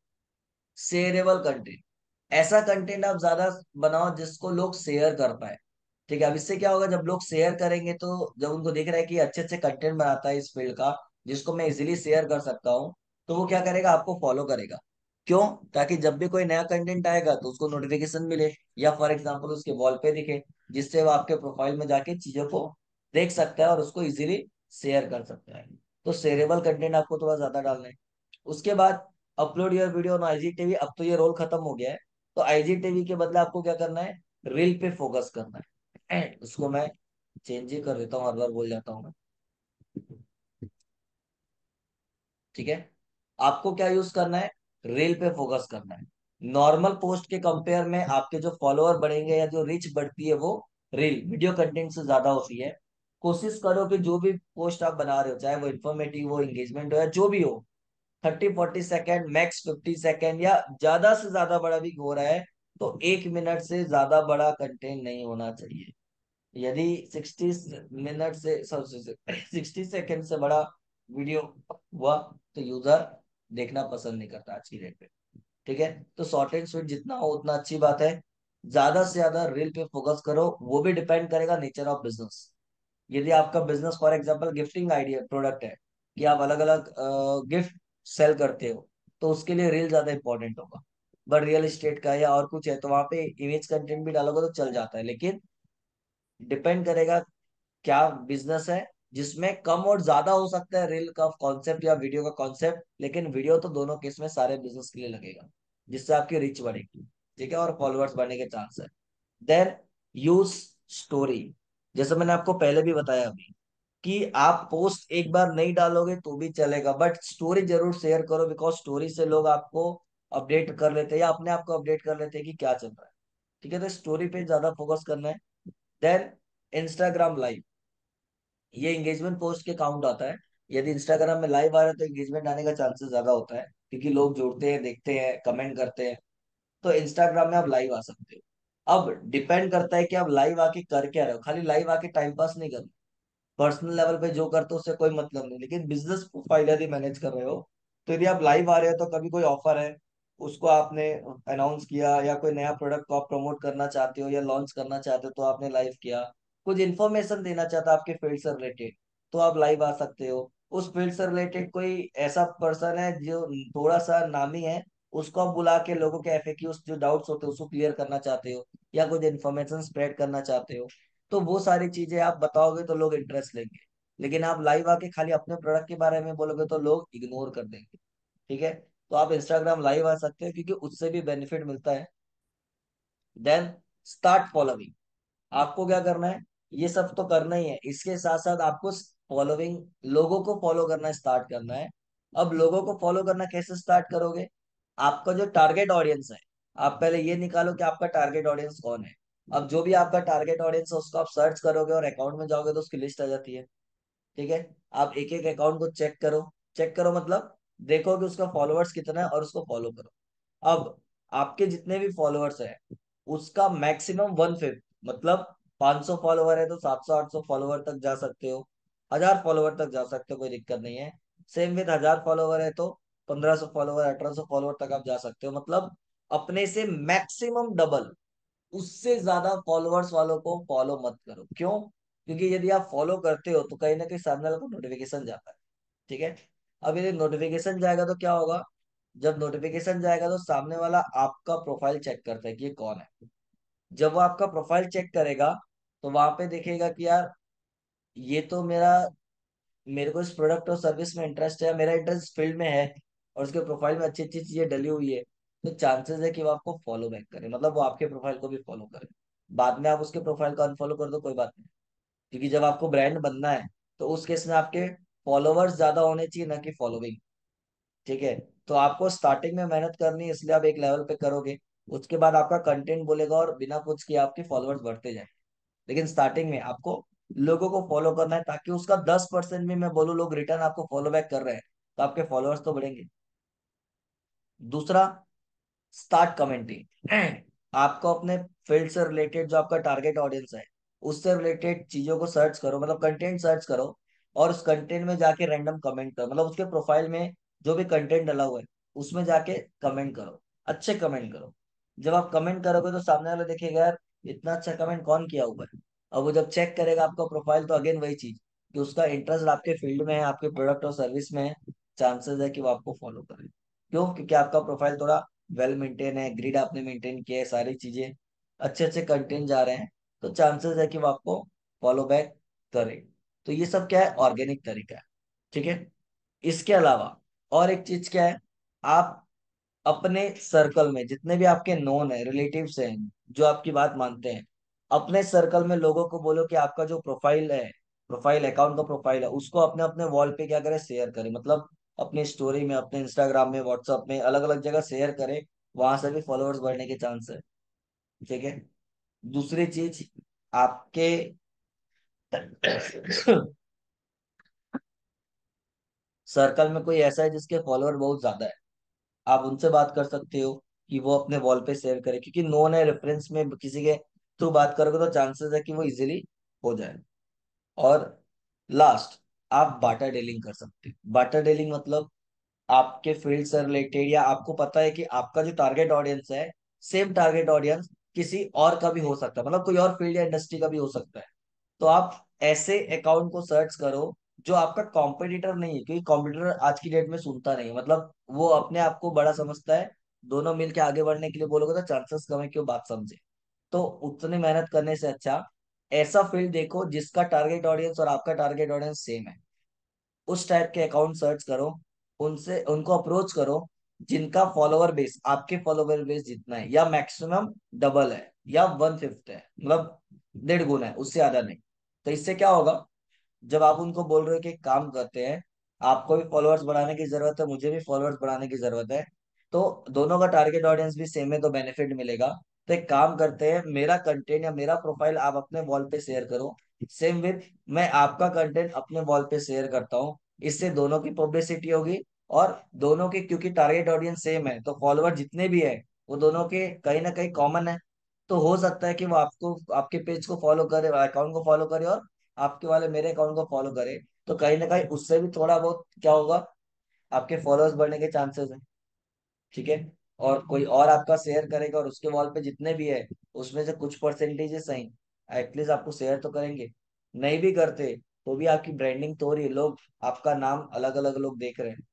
शेयरेबल कंटेंट। ऐसा कंटेंट आप ज्यादा बनाओ जिसको लोग शेयर कर पाए। ठीक है। अब इससे क्या होगा, जब लोग शेयर करेंगे तो जब उनको दिख रहा है कि अच्छे अच्छे कंटेंट बनाता है इस फील्ड का, जिसको मैं इजीली शेयर कर सकता हूँ, तो वो क्या करेगा? आपको फॉलो करेगा। क्यों? ताकि जब भी कोई नया कंटेंट आएगा तो उसको नोटिफिकेशन मिले, या फॉर एग्जाम्पल उसके वॉल पे दिखे, जिससे वो आपके प्रोफाइल में जाके चीजों को देख सकता है और उसको इजीली शेयर कर सकता है। तो शेयरेबल कंटेंट आपको थोड़ा ज्यादा डालना है। उसके बाद upload your video on IGTV. अब तो ये रोल खत्म हो गया है। तो आईजीटीवी के बदले आपको क्या करना है? रील पे फोकस करना है। उसको मैं चेंज ही कर देता हूँ, हर बार बोल जाता हूँ मैं। ठीक है। आपको क्या यूज करना है? रील पे फोकस करना है। नॉर्मल पोस्ट के कंपेयर में आपके जो फॉलोअर बढ़ेंगे या जो रीच बढ़ती है वो रील वीडियो कंटेंट से ज्यादा होती है। कोशिश करो कि जो भी पोस्ट आप बना रहे हो, चाहे वो इन्फॉर्मेटिव हो, इंगेजमेंट हो, या जो भी हो, thirty forty second, max fifty second, या ज्यादा से ज्यादा बड़ा भी हो रहा है तो एक मिनट से ज्यादा बड़ा कंटेंट नहीं होना चाहिए। यदि सिक्सटी मिनट से सिक्सटी सेकेंड से बड़ा वीडियो हुआ तो यूजर देखना पसंद नहीं करता आज की डेट पे। ठीक है। तो शॉर्ट एंड स्वीट जितना हो उतना अच्छी बात है। ज्यादा से ज्यादा रील पे फोकस करो। वो भी डिपेंड करेगा नेचर ऑफ बिजनेस। यदि आपका business for example gifting idea product है, कि आप अलग अलग गिफ्ट सेल करते हो, तो उसके लिए रील ज्यादा इंपॉर्टेंट होगा। बट रियल एस्टेट का या और कुछ है तो वहां पे इमेज कंटेंट भी डालोगे तो चल जाता है। लेकिन डिपेंड करेगा क्या बिजनेस है, जिसमें कम और ज्यादा हो सकता है रील का कॉन्सेप्ट या वीडियो का कॉन्सेप्ट, लेकिन वीडियो तो दोनों केस में सारे बिजनेस के लिए लगेगा, जिससे आपकी रीच बढ़ेगी। ठीक है, और फॉलोअर्स बढ़ने के चांस है। Then use story. जैसे मैंने आपको पहले भी बताया अभी, कि आप पोस्ट एक बार नहीं डालोगे तो भी चलेगा, बट स्टोरी जरूर शेयर करो, बिकॉज स्टोरी से लोग आपको अपडेट कर लेते हैं या अपने आप को अपडेट कर लेते हैं कि क्या चल रहा है। ठीक है, तो स्टोरी पे ज्यादा फोकस करना है। Then Instagram live. ये एंगेजमेंट पोस्ट के काउंट आता है। यदि इंस्टाग्राम में लाइव आ रहा है तो एंगेजमेंट आने का चांसेस ज्यादा होता है, क्योंकि लोग जुड़ते हैं, देखते हैं, कमेंट करते हैं। तो इंस्टाग्राम में आप लाइव आ सकते हो। अब डिपेंड करता है कि आप लाइव आके कर क्या रहे हो। खाली लाइव आके टाइम पास नहीं करना। पर्सनल लेवल पे जो करते हो उससे कोई मतलब नहीं, लेकिन बिजनेस प्रोफाइल यदि मैनेज कर रहे हो, तो यदि आप लाइव आ रहे हो तो कभी कोई ऑफर है, उसको आपने अनाउंस किया, या कोई नया प्रोडक्ट को आप प्रमोट करना चाहते हो या लॉन्च करना चाहते हो तो आपने लाइव किया, कुछ इन्फॉर्मेशन देना चाहता है आपके फील्ड से रिलेटेड, तो आप लाइव आ सकते हो। उस फील्ड से रिलेटेड कोई ऐसा पर्सन है जो थोड़ा सा नामी है, उसको आप बुला के लोगों के एफएक्यूज जो डाउट्स होते हैं उसको क्लियर करना चाहते हो, या कुछ इन्फॉर्मेशन स्प्रेड करना चाहते हो, तो वो सारी चीजें आप बताओगे तो लोग इंटरेस्ट लेंगे। लेकिन आप लाइव आके खाली अपने प्रोडक्ट के बारे में बोलोगे तो लोग इग्नोर कर देंगे। ठीक है, तो आप इंस्टाग्राम लाइव आ सकते हो क्योंकि उससे भी बेनिफिट मिलता है। Then start following. आपको क्या करना है, ये सब तो करना ही है, इसके साथ साथ आपको फॉलोइंग, लोगों को फॉलो करना स्टार्ट करना है। अब लोगों को फॉलो करना कैसे स्टार्ट करोगे, आपका जो टारगेट ऑडियंस है, आप पहले ये निकालो कि आपका टारगेट ऑडियंस कौन है। अब जो भी आपका टारगेट ऑडियंस है उसको आप सर्च करोगे और अकाउंट में जाओगे तो उसकी लिस्ट आ जाती है। ठीक है, आप एक एक अकाउंट को चेक करो। चेक करो मतलब देखो कि उसका फॉलोअर्स कितना है और उसको फॉलो करो। अब आपके जितने भी फॉलोअर्स है उसका मैक्सिमम वन फिफ्थ, मतलब पाँच सौ फॉलोवर है तो सात सौ आठ सौ फॉलोवर तक जा सकते हो, हजार फॉलोवर तक जा सकते हो, कोई दिक्कत नहीं है। सेम विद हजार फॉलोवर है तो पंद्रह सौ फॉलोवर अठारह सौ फॉलोवर तक आप जा सकते हो, मतलब अपने से मैक्सिमम डबल। उससे ज्यादा फॉलोअर्स वालों को फॉलो मत करो। क्यों? क्योंकि यदि आप फॉलो करते हो तो कहीं ना कहीं सामने वाले को नोटिफिकेशन जाता है। ठीक है, अब यदि नोटिफिकेशन जाएगा तो क्या होगा, जब नोटिफिकेशन जाएगा तो सामने वाला आपका प्रोफाइल चेक करता है कि ये कौन है। जब वो आपका प्रोफाइल चेक करेगा तो वहां पे देखेगा कि यार ये तो मेरा, मेरे को इस प्रोडक्ट और सर्विस में इंटरेस्ट है, मेरा इंटरेस्ट फील्ड में है, और उसके प्रोफाइल में अच्छी अच्छी चीजें डली हुई है, तो चांसेस है कि वो आपको फॉलो बैक करे, मतलब वो आपके प्रोफाइल को भी फॉलो करे। बाद में आप उसके प्रोफाइल को अनफॉलो कर दो कोई बात नहीं, क्योंकि जब आपको ब्रांड बनना है तो उस केस में आपके फॉलोवर्स ज्यादा होने चाहिए ना कि फॉलोइंग। ठीक है, तो आपको स्टार्टिंग में मेहनत करनी है इसलिए आप एक लेवल पे करोगे, उसके बाद आपका कंटेंट बोलेगा और बिना कुछ किए आपके फॉलोअर्स बढ़ते जाए। लेकिन स्टार्टिंग में आपको लोगों को फॉलो करना है ताकि उसका दस परसेंट भी मैं बोलूँ लोग रिटर्न आपको फॉलो बैक कर रहे हैं तो आपके फॉलोअर्स तो बढ़ेंगे। दूसरा, स्टार्ट कमेंटिंग। आपको अपने फील्ड से रिलेटेड जो आपका टारगेट ऑडियंस है उससे रिलेटेड चीजों को सर्च करो, मतलब कंटेंट सर्च करो, और उस कंटेंट में जाके रैंडम कमेंट करो, मतलब उसके प्रोफाइल में जो भी कंटेंट डाला हुआ है उसमें जाके कमेंट करो, अच्छे कमेंट करो। जब आप कमेंट करोगे तो सामने वाला देखेगा यार इतना अच्छा कमेंट कौन किया हुआ है। और वो जब चेक करेगा आपका प्रोफाइल तो अगेन वही चीज कि उसका इंटरेस्ट आपके फील्ड में है, आपके प्रोडक्ट और सर्विस में है, चांसेस है कि वो आपको फॉलो करे। क्यों? क्योंकि आपका प्रोफाइल थोड़ा वेल मेंटेन है, ग्रिड आपने मेंटेन किया है, सारी चीजें अच्छे अच्छे कंटेंट जा रहे हैं, तो चांसेस है कि वो आपको फॉलो बैक करे। तो ये सब क्या है, ऑर्गेनिक तरीका है। ठीक है, इसके अलावा और एक चीज क्या है, आप अपने सर्कल में जितने भी आपके नोन है, रिलेटिव्स हैं, जो आपकी बात मानते हैं, अपने सर्कल में लोगों को बोलो कि आपका जो प्रोफाइल है, प्रोफाइल अकाउंट का प्रोफाइल है उसको अपने अपने वॉल पे क्या करें, शेयर करें, मतलब अपनी स्टोरी में, अपने इंस्टाग्राम में, व्हाट्सएप में, अलग अलग जगह शेयर करें, वहां से भी फॉलोअर्स बढ़ने के चांस है। ठीक है, दूसरी चीज, आपके सर्कल में कोई ऐसा है जिसके फॉलोअर बहुत ज्यादा है, आप उनसे बात कर सकते हो कि वो अपने वॉल पे शेयर करे, क्योंकि नोन है, रेफरेंस में किसी के थ्रू बात करोगे तो चांसेस है कि वो इजीली हो जाए। और लास्ट, आप बाटा डीलिंग कर सकते हो। बाटा डीलिंग मतलब आपके फील्ड से रिलेटेड, या आपको पता है कि आपका जो टारगेट ऑडियंस है सेम टारगेट ऑडियंस किसी और का भी हो सकता है, मतलब कोई और फील्ड या इंडस्ट्री का भी हो सकता है, तो आप ऐसे अकाउंट को सर्च करो जो आपका कॉम्पिटिटर नहीं है, क्योंकि कॉम्पिटिटर आज की डेट में सुनता नहीं है, मतलब वो अपने आप को बड़ा समझता है। दोनों मिलके आगे बढ़ने के लिए बोलोगे तो चांसेस कम है कि वो बात समझे। तो उतनी मेहनत करने से अच्छा ऐसा फील्ड देखो जिसका टारगेट ऑडियंस और आपका टारगेट ऑडियंस सेम है, उस टाइप के अकाउंट सर्च करो, उनसे उनको अप्रोच करो जिनका फॉलोअर बेस आपके फॉलोअर बेस जितना है, या मैक्सिमम डबल है, या वन फिफ्थ है, मतलब डेढ़ गुना है, उससे ज्यादा नहीं। तो इससे क्या होगा, जब आप उनको बोल रहे हो कि एक काम करते हैं, आपको भी फॉलोअर्स बढ़ाने की जरूरत है, मुझे भी फॉलोअर्स बढ़ाने की जरूरत है, तो दोनों का टारगेट ऑडियंस भी सेम है तो बेनिफिट मिलेगा। तो एक काम करते हैं, मेरा कंटेंट या मेरा प्रोफाइल आप अपने वॉल पे शेयर करो, सेम विथ मैं आपका कंटेंट अपने वॉल पे शेयर करता हूँ, इससे दोनों की पब्लिसिटी होगी, और दोनों के क्योंकि टारगेट ऑडियंस सेम है तो फॉलोअर जितने भी है वो दोनों के कहीं ना कहीं कॉमन है। तो हो सकता है कि वो आपको, आपके पेज को फॉलो करे, अकाउंट को फॉलो करे, और आपके वाले मेरे अकाउंट को फॉलो करे, तो कहीं ना कहीं उससे भी थोड़ा बहुत क्या होगा, आपके फॉलोअर्स बढ़ने के चांसेस है। ठीक है, और कोई और आपका शेयर करेगा और उसके वॉल पे जितने भी है उसमें से कुछ परसेंटेज है सही, एटलीस्ट आपको शेयर तो करेंगे। नहीं भी करते तो भी आपकी ब्रांडिंग तो हो रही है, लोग आपका नाम अलग अलग लोग देख रहे हैं।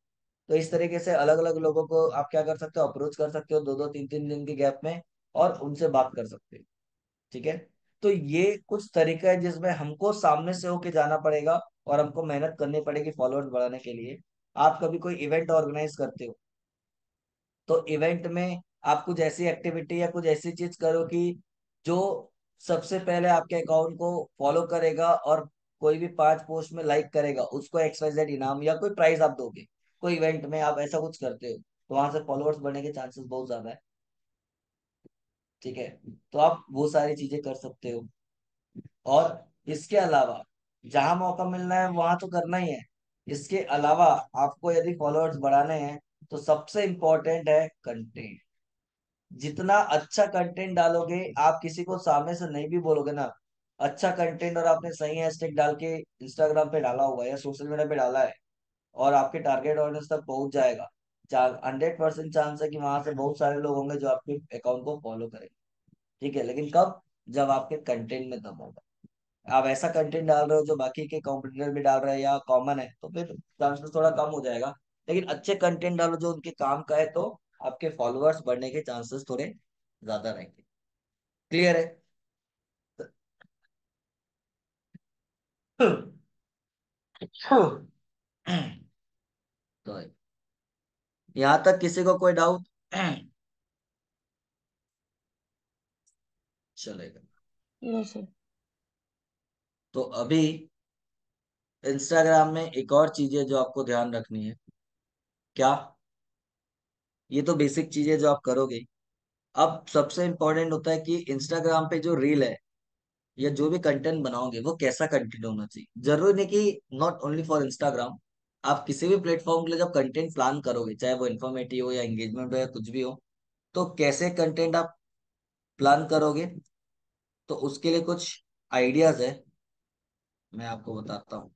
तो इस तरीके से अलग अलग लोगों को आप क्या कर सकते हो, अप्रोच कर सकते हो दो दो तीन तीन दिन के गैप में, और उनसे बात कर सकते हो। ठीक है। तो ये कुछ तरीका है जिसमें हमको सामने से होके जाना पड़ेगा और हमको मेहनत करनी पड़ेगी फॉलोअर्स बढ़ाने के लिए। आप कभी कोई इवेंट ऑर्गेनाइज करते हो, तो इवेंट में आप कुछ ऐसी एक्टिविटी या कुछ ऐसी चीज करो कि जो सबसे पहले आपके अकाउंट को फॉलो करेगा और कोई भी पांच पोस्ट में लाइक करेगा उसको एक्स वाई जेड इनाम या कोई प्राइज आप दोगे। कोई इवेंट में आप ऐसा कुछ करते हो तो वहां से फॉलोअर्स बढ़ने के चांसेस बहुत ज्यादा है। ठीक है। तो आप वो सारी चीजें कर सकते हो। और इसके अलावा जहां मौका मिलना है वहां तो करना ही है। इसके अलावा आपको यदि फॉलोअर्स बढ़ाने हैं तो सबसे इंपॉर्टेंट है कंटेंट। जितना अच्छा कंटेंट डालोगे, आप किसी को सामने से नहीं भी बोलोगे ना, अच्छा कंटेंट और आपने सही हैशटैग डाल के इंस्टाग्राम पे डाला हुआ है या सोशल मीडिया पे डाला है और आपके टारगेट ऑडियंस तक पहुंच जाएगा, हंड्रेड परसेंट चांस है कि वहां से बहुत सारे लोग होंगे जो आपके अकाउंट को फॉलो करेंगे। ठीक है। लेकिन कब? जब आपके कंटेंट में दम होगा। आप ऐसा कंटेंट डाल रहे हो जो बाकी के कॉम्पिटिटर भी डाल रहे हैं या कॉमन है, तो फिर चांसेस थोड़ा कम हो जाएगा। लेकिन अच्छे कंटेंट डालो जो उनके काम का है, तो आपके फॉलोअर्स बढ़ने के चांसेस थोड़े ज्यादा रहेंगे। क्लियर है? तो यहाँ तक किसी को कोई डाउट? चलेगा। No sir. तो अभी इंस्टाग्राम में एक और चीज है जो आपको ध्यान रखनी है। क्या? ये तो बेसिक चीजें जो आप करोगे। अब सबसे इम्पोर्टेंट होता है कि इंस्टाग्राम पे जो रील है या जो भी कंटेंट बनाओगे वो कैसा कंटेंट होना चाहिए। जरूरी नहीं कि नॉट ओनली फॉर इंस्टाग्राम, आप किसी भी प्लेटफॉर्म के लिए जब कंटेंट प्लान करोगे, चाहे वो इन्फॉर्मेटिव हो या एंगेजमेंट हो या कुछ भी हो, तो कैसे कंटेंट आप प्लान करोगे, तो उसके लिए कुछ आइडियाज है, मैं आपको बताता हूँ।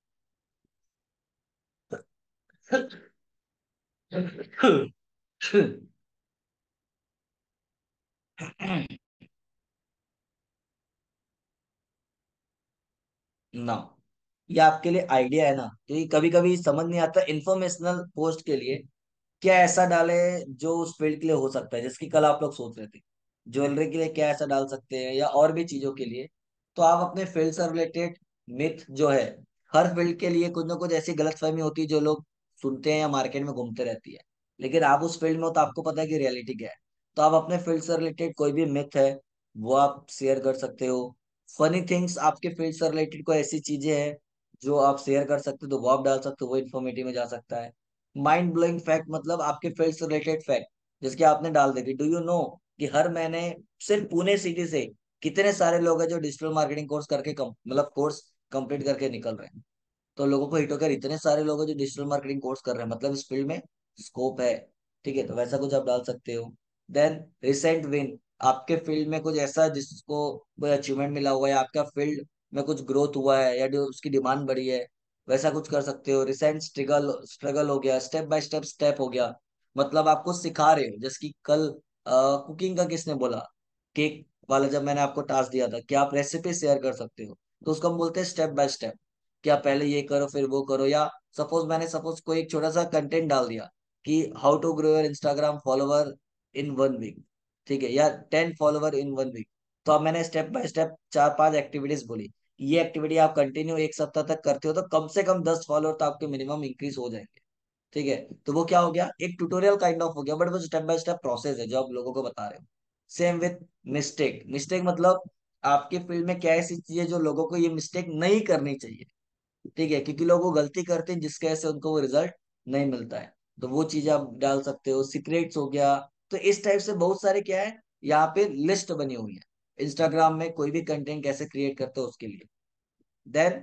ना, ये आपके लिए आइडिया है ना, क्योंकि कभी कभी समझ नहीं आता इंफॉर्मेशनल पोस्ट के लिए क्या ऐसा डाले जो उस फील्ड के लिए हो सकता है। जैसे कि कल आप लोग सोच रहे थे ज्वेलरी के लिए क्या ऐसा डाल सकते हैं या और भी चीजों के लिए, तो आप अपने फील्ड से रिलेटेड मिथ जो है, हर फील्ड के लिए कुछ ना कुछ ऐसी गलतफहमी होती है जो लोग सुनते हैं या मार्केट में घूमते रहती है। लेकिन आप उस फील्ड में हो तो आपको पता है कि रियलिटी क्या है। तो आप अपने फील्ड से रिलेटेड कोई भी मिथ है वो आप शेयर कर सकते हो। फनी थिंग्स आपके फील्ड से रिलेटेड कोई ऐसी चीजें हैं जो आप शेयर कर सकते हो तो वो आप डाल सकते हो, वो इन्फॉर्मेटिव में जा सकता है। माइंड ब्लोइंग फैक्ट मतलब आपके फील्ड से रिलेटेड फैक्ट, जिसके आपने डाल देगी। डू यू नो कि हर महीने सिर्फ पुणे सिटी से कितने सारे लोग हैं जो डिजिटल मार्केटिंग कोर्स करके कम मतलब कोर्स कंप्लीट करके निकल रहे हैं। तो लोगों को हिट होकर इतने सारे लोग हैं जो डिजिटल मार्केटिंग कोर्स कर रहे हैं, मतलब इस फील्ड में स्कोप है। ठीक है। तो वैसा कुछ आप डाल सकते हो। देन रिसेंट विन, आपके फील्ड में कुछ ऐसा जिसको कोई अचीवमेंट मिला हुआ है, आपका फील्ड में कुछ ग्रोथ हुआ है या जो उसकी डिमांड बढ़ी है, वैसा कुछ कर सकते हो। रिसेंट स्ट्रगल स्ट्रगल हो गया, स्टेप बाय स्टेप स्टेप हो गया, मतलब आपको सिखा रहे हो। जैसे कि कल कुकिंग का किसने बोला, केक वाला, जब मैंने आपको टास्क दिया था कि आप रेसिपी शेयर कर सकते हो, तो उसको हम बोलते हैं स्टेप बाय स्टेप। कि आप पहले ये करो फिर वो करो। या सपोज मैंने सपोज कोई एक छोटा सा कंटेंट डाल दिया कि how to grow your Instagram follower in one week. ठीक है। या ten follower in one week. तो अब मैंने स्टेप बाय स्टेप चार पांच एक्टिविटीज बोली, ये एक्टिविटी आप कंटिन्यू एक सप्ताह तक करते हो तो कम से कम दस फॉलोअर तो आपके मिनिमम इंक्रीज हो जाएंगे। ठीक है। तो वो क्या हो गया, एक ट्यूटोरियल काइंड ऑफ हो गया, बट वो स्टेप बाय स्टेप प्रोसेस है जो आप लोगों को बता रहे हो। Same with mistake. मिस्टेक मतलब आपके फील्ड में क्या ऐसी चीजें जो लोगों को ये मिस्टेक नहीं करनी चाहिए। ठीक है। क्योंकि लोग वो गलती करते हैं जिसके वजह से उनको वो रिजल्ट नहीं मिलता है, तो वो चीज आप डाल सकते हो। सीक्रेट्स हो गया। तो इस टाइप से बहुत सारे क्या है, यहाँ पे लिस्ट बनी हुई है इंस्टाग्राम में कोई भी कंटेंट कैसे क्रिएट करते हो उसके लिए। देन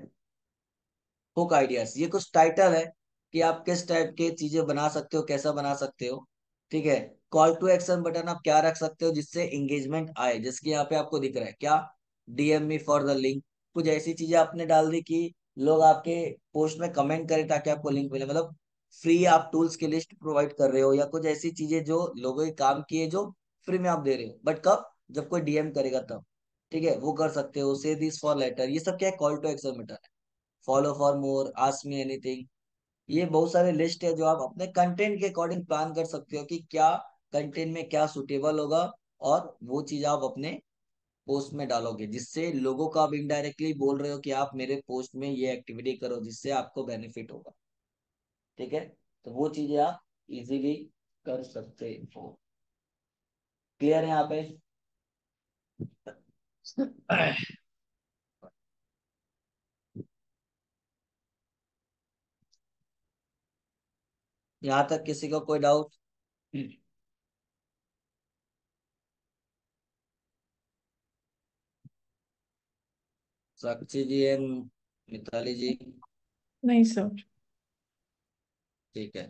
हुक आइडियाज, ये कुछ टाइटल है कि आप किस टाइप के चीजें बना सकते हो, कैसा बना सकते हो। ठीक है। कॉल टू एक्शन बटन आप क्या रख सकते हो जिससे एंगेजमेंट आए, जिसके यहाँ पे आपको दिख रहा है क्या, DM me for the link. कुछ ऐसी चीजें आपने डाल दी कि लोग आपके पोस्ट में कमेंट करें ताकि आपको लिंक मिले, मतलब फ्री आप टूल्स की लिस्ट प्रोवाइड कर रहे हो या कुछ ऐसी चीजें जो लोगों के काम की है जो फ्री में आप दे रहे हो, बट कब, जब कोई डीएम करेगा तब। ठीक है। वो कर सकते हो। से दिस फॉर लेटर, ये सब क्या है, कॉल टू एक्शन बटन है। Follow for more, ask me anything. ये बहुत सारे लिस्ट है जो आप अपने कंटेंट के अकॉर्डिंग प्लान कर सकते हो कि क्या कंटेंट में क्या सुटेबल होगा, और वो चीज आप अपने पोस्ट में डालोगे, जिससे लोगों को आप इनडायरेक्टली बोल रहे हो कि आप मेरे पोस्ट में ये एक्टिविटी करो जिससे आपको बेनिफिट होगा। ठीक है, तो वो चीजें आप इजीली कर सकते हो। क्लियर है यहाँ पे? यहाँ तक किसी को कोई डाउट? साक्षी जी एंड मिताली जी? नहीं सर। ठीक है,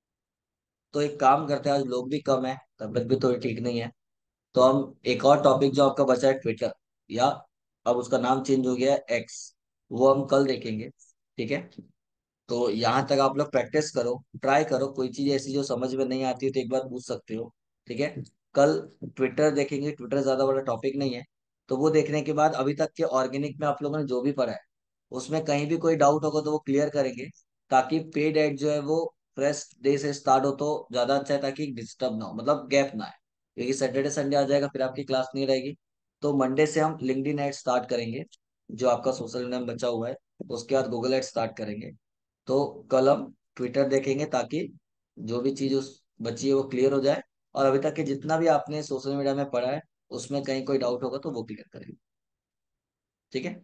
तो एक काम करते हैं, आज लोग भी कम है, तबीयत भी थोड़ी ठीक नहीं है, तो हम एक और टॉपिक जो आपका बचा है ट्विटर, या अब उसका नाम चेंज हो गया है एक्स, वो हम कल देखेंगे। ठीक है, तो यहाँ तक आप लोग प्रैक्टिस करो, ट्राई करो, कोई चीज ऐसी जो समझ में नहीं आती है तो एक बार पूछ सकते हो। ठीक है, कल ट्विटर देखेंगे, ट्विटर ज्यादा बड़ा टॉपिक नहीं है, तो वो देखने के बाद अभी तक के ऑर्गेनिक में आप लोगों ने जो भी पढ़ा है उसमें कहीं भी कोई डाउट होगा तो वो क्लियर करेंगे, ताकि पेड एड जो है वो फ्रेश डे से स्टार्ट हो तो ज्यादा अच्छा है, ताकि डिस्टर्ब ना हो, मतलब गैप ना है, क्योंकि सैटरडे संडे आ जाएगा फिर आपकी क्लास नहीं रहेगी। तो मंडे से हम लिंक्डइन एड स्टार्ट करेंगे, जो आपका सोशल मीडिया में बचा हुआ है, उसके बाद गूगल एड स्टार्ट करेंगे। तो कल हम ट्विटर देखेंगे, ताकि जो भी चीज उस बची है वो क्लियर हो जाए, और अभी तक के जितना भी आपने सोशल मीडिया में पढ़ा है उसमें कहीं कोई डाउट होगा तो वो क्लियर करेंगे। ठीक है,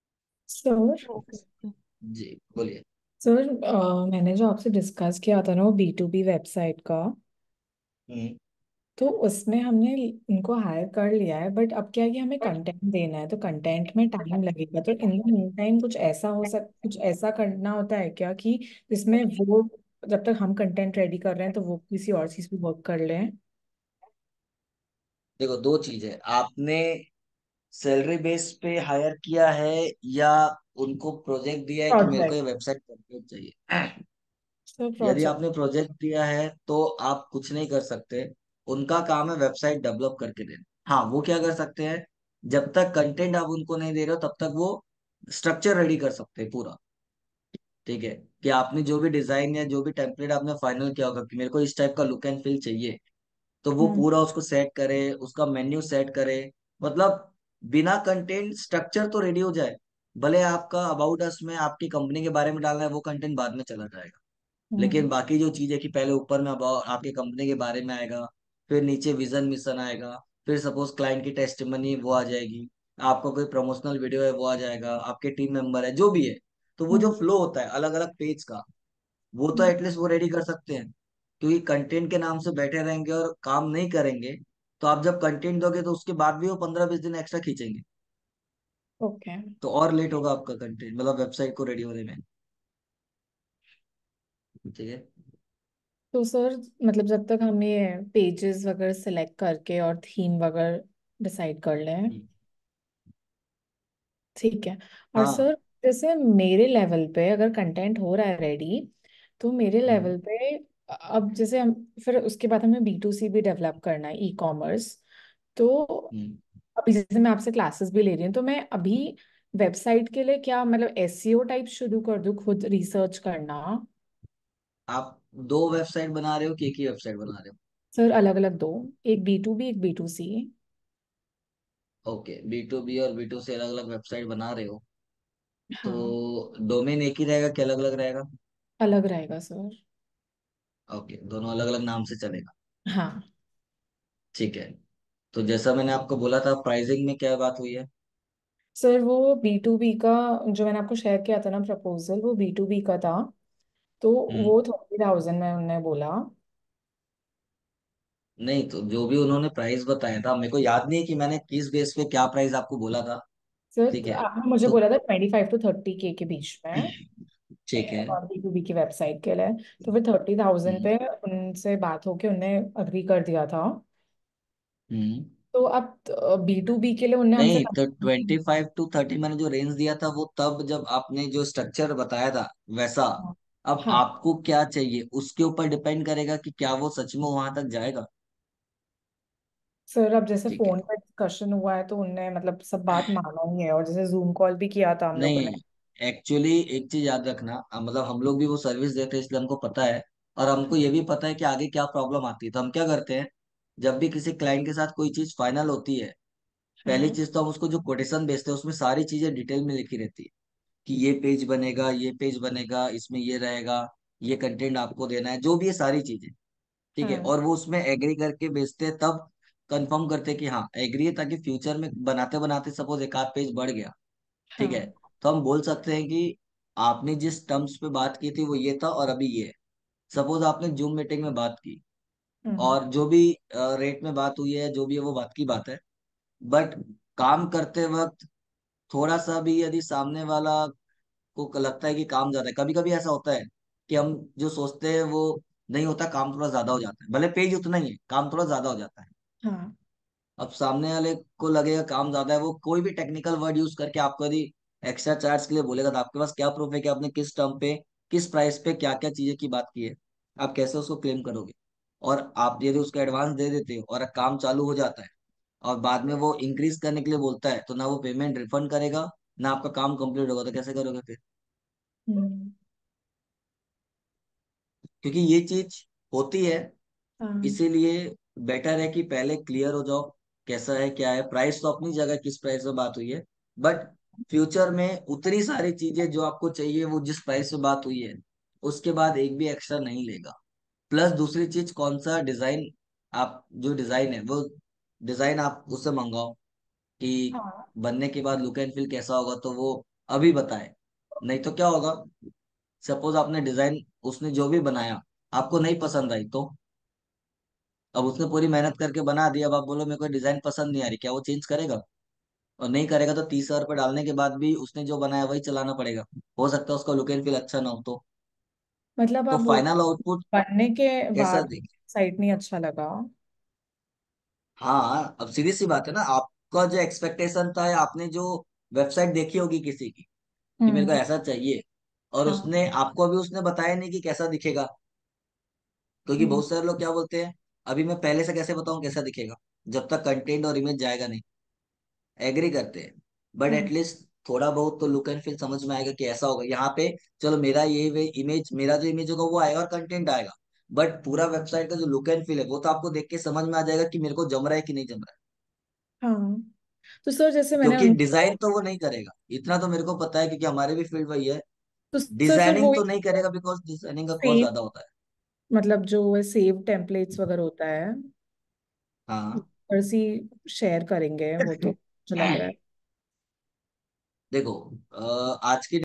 सर ओके। जी बोलिए। सर अ, मैंने जो आपसे डिस्कस किया था ना वो बी टू बी वेबसाइट का, हम्म। तो उसमें हमने इनको हायर कर लिया है, बट अब क्या है कि हमें कंटेंट देना है, तो कंटेंट में टाइम लगेगा। तो इन द मीन टाइम कुछ ऐसा हो सक कुछ ऐसा करना होता है क्या कि जिसमें वो, जब तक हम कंटेंट रेडी कर रहे हैं तो वो किसी और चीज पे वर्क कर लें? देखो, दो चीज है, आपने सैलरी बेस पे हायर किया है, या उनको प्रोजेक्ट दिया है कि मेरे को प्रोजेक्ट। ये वेबसाइट कंप्लीट चाहिए? सर यदि प्रोजेक्ट। आपने प्रोजेक्ट दिया है तो आप कुछ नहीं कर सकते, उनका काम है वेबसाइट डेवलप करके देना। हाँ, वो क्या कर सकते हैं, जब तक कंटेंट आप उनको नहीं दे रहे हो तब तक वो स्ट्रक्चर रेडी कर सकते हैं पूरा। ठीक है, कि आपने जो भी डिजाइन या जो भी टेम्पलेट आपने फाइनल किया होगा कि मेरे को इस टाइप का लुक एंड फील चाहिए, तो वो हम्म। पूरा उसको सेट करे, उसका मेन्यू सेट करे, मतलब बिना कंटेंट स्ट्रक्चर तो रेडी हो जाए। भले आपका अबाउट अस में आपकी कंपनी के बारे में डालना है, वो कंटेंट बाद में चला जाएगा, लेकिन हम्म। बाकी जो चीज है कि पहले ऊपर में about आपके कंपनी के बारे में आएगा, फिर नीचे विजन मिशन आएगा, फिर सपोज क्लाइंट की टेस्टिमनी वो आ जाएगी, आपका कोई प्रमोशनल वीडियो है वो आ जाएगा, आपके टीम मेंबर है जो भी है, तो वो जो हम्म। फ्लो होता है अलग अलग पेज का, वो तो हम्म। एटलीस्ट वो रेडी कर सकते हैं। क्योंकि कंटेंट के नाम से बैठे रहेंगे और काम नहीं करेंगे, तो आप जब कंटेंट दोगे तो उसके बाद भी वो पंद्रह बीस दिन एक्स्ट्रा खींचेंगे, ओके। तो और लेट होगा आपका कंटेंट, मतलब वेबसाइट को रेडी होने में। ठीक है। तो सर मतलब जब तक हम ये पेजेस वगैरह सिलेक्ट करके और थीम वगैरह डिसाइड कर लें, हम्म। ठीक है। और हाँ। सर जैसे मेरे लेवल पे अगर कंटेंट हो रहा है रेडी, तो मेरे हम्म। लेवल पे अब जैसे हम, फिर उसके बाद हमें बी टू सी भी डेवलप करना है, ई कॉमर्स। तो हम्म। अभी जैसे मैं आपसे क्लासेस भी ले रही हूँ, तो मैं अभी वेबसाइट के लिए क्या मतलब एस सी ओ टाइप शुरू कर दूँ, खुद रिसर्च करना? आप दो वेबसाइट बना रहे हो कि एक ही वेबसाइट बना रहे सर अलग अलग दो, एक बी टू बी एक बी टू सी। हो? ओके, बी टू बी और बी टू सी अलग अलग वेबसाइट बना रहे हो, तो हाँ, डोमेन एक ही रहेगा कि अलग अलग रहेगा? अलग रहेगा सर। ओके, दोनों अलग अलग नाम से चलेगा। हाँ ठीक है, तो जैसा मैंने आपको बोला था, प्राइसिंग में क्या बात हुई है? सर, वो बी टू बी का जो मैंने आपको शेयर किया था ना प्रपोजल, वो बी टू बी का था। तो हम्म। वो थर्टी थाउजेंड में उन्होंने बोला। नहीं, तो जो भी उन्होंने प्राइस बताया था, मेरे को याद नहीं है कि मैंने किस बेस पे क्या प्राइस आपको बोला था। सर ठीक तो है, आपने मुझे तो बोला था ट्वेंटी फाइव टू थर्टी के के बीच में, ठीक है। और बी टू बी की वेबसाइट के लिए। तो फिर थर्टी थाउजेंड हम्म। पे उनसे बात होके उनने अग्री कर दिया था। हम्म। तो अब बी टू बी के लिए उनने हमसे नहीं, तो ट्वेंटी फाइव टू थर्टी मैंने जो रेंज दिया था वो तब जब आपने जो स्ट्रक्चर बताया था वैसा। अब हाँ आपको क्या चाहिए उसके ऊपर डिपेंड करेगा कि क्या वो सच में वहां तक जाएगा। सर, अब जैसे ठीक है। फोन पे डिस्कशन हुआ है तो उनने मतलब सब बात माना ही है, और जैसे जूम कॉल भी किया था हम लोगों नहीं, ने। एक्चुअली एक चीज याद रखना, अ, मतलब हम लोग भी वो सर्विस देते हैं इसलिए हमको पता है। और हमको ये भी पता है कि आगे क्या प्रॉब्लम आती है, तो हम क्या करते हैं, जब भी किसी क्लाइंट के साथ कोई चीज फाइनल होती है, पहली हाँ चीज तो हम उसको जो कोटेशन भेजते हैं उसमें सारी चीजें डिटेल में लिखी रहती है कि ये पेज बनेगा, ये पेज बनेगा, इसमें ये रहेगा, ये कंटेंट आपको देना है, जो भी है सारी चीजें। ठीक है, हाँ और वो उसमें एग्री करके भेजते हैं, तब कंफर्म करते हैं कि हाँ एग्री है, ताकि फ्यूचर में बनाते बनाते सपोज एक आध पेज बढ़ गया, ठीक है, हाँ। तो हम बोल सकते हैं कि आपने जिस टर्म्स पे बात की थी वो ये था और अभी ये है। सपोज आपने जूम मीटिंग में बात की, हम्म। और जो भी रेट में बात हुई है, जो भी है वो बात की बात है, बट काम करते वक्त थोड़ा सा भी यदि सामने वाला को लगता है कि काम ज्यादा है, कभी कभी ऐसा होता है कि हम जो सोचते हैं वो नहीं होता, काम थोड़ा ज्यादा हो जाता है, भले पेज उतना ही है, काम थोड़ा ज्यादा हो जाता है। हाँ अब सामने वाले को लगेगा काम ज्यादा है, वो कोई भी टेक्निकल वर्ड यूज करके आपको यदि एक्स्ट्रा चार्ज के लिए बोलेगा, तो आपके पास क्या प्रूफ है कि आपने किस टर्म पे, किस प्राइस पे क्या क्या चीजें की बात की है, आप कैसे उसको क्लेम करोगे। और आप यदि उसको एडवांस दे देते हो और काम चालू हो जाता है, और बाद में वो इंक्रीज करने के लिए बोलता है, तो ना वो पेमेंट रिफंड करेगा, ना आपका काम कंप्लीट होगा, तो कैसे करोगे फिर। हम्म। क्योंकि ये चीज होती है, हाँ इसीलिए बेटर है कि पहले क्लियर हो जाओ कैसा है क्या है। प्राइस तो अपनी जगह, किस प्राइस में बात हुई है, बट फ्यूचर में उतनी सारी चीजें जो आपको चाहिए वो जिस प्राइस में बात हुई है, उसके बाद एक भी एक्स्ट्रा नहीं लेगा। प्लस दूसरी चीज, कौन सा डिजाइन, आप जो डिजाइन है वो डिजाइन आप उससे मंगाओ कि हाँ। बनने के बाद लुक एंड फील कैसा होगा, तो वो अभी बताए। नहीं तो क्या होगा, सपोज आपने डिजाइन, उसने जो भी बनाया आपको नहीं पसंद आई, तो अब उसने पूरी मेहनत करके बना दिया, अब आप बोलो मेरे को डिजाइन पसंद नहीं आ रही, क्या वो चेंज करेगा? और नहीं करेगा तो तीस हजार रुपये डालने के बाद भी उसने जो बनाया वही चलाना पड़ेगा। हो सकता है उसका लुक एंड फील अच्छा ना हो, तो मतलब तो आप बोल फाइनल आउटपुट पढ़ने के कैसा बाद देंगे? साइट नहीं अच्छा लगा। हाँ, अब सीरियस सी बात है ना, आपका जो एक्सपेक्टेशन था, या आपने जो वेबसाइट देखी होगी किसी की कि मेरे को हम्म। ऐसा चाहिए, और हाँ। उसने आपको अभी उसने बताया नहीं कि कैसा दिखेगा। क्योंकि हम्म। बहुत सारे लोग क्या बोलते हैं, अभी मैं पहले से कैसे बताऊं कैसा दिखेगा, जब तक कंटेंट और इमेज जाएगा नहीं। एग्री करते हैं, बट हम्म। एटलीस्ट थोड़ा बहुत तो लुक एंड फील समझ में आएगा कि ऐसा होगा यहाँ पे। चलो मेरा ये वे इमेज, मेरा जो इमेज होगा वो आएगा और कंटेंट आएगा, बट पूरा वेबसाइट का जो लुक एंड फील है वो तो आपको देख के समझ में आ जाएगा कि मेरे को जम रहा है कि नहीं जम रहा है। हाँ तो सर जैसे मैंने क्योंकि उन डिजाइन तो वो नहीं करेगा, इतना तो मेरे को पता है, क्योंकि हमारे भी फील्ड वही है। तो सर फिर डिजाइनिंग वो तो नहीं करेगा, बिकॉज डिजाइनिंग का कॉस्ट सेव ज्यादा होता है। मतलब जो सेव टेम्पलेट्स वगैरह होता है हाँ। पर सी शेयर करेंगे वो तो मुझे लग रहा है। देखो, अ, आज की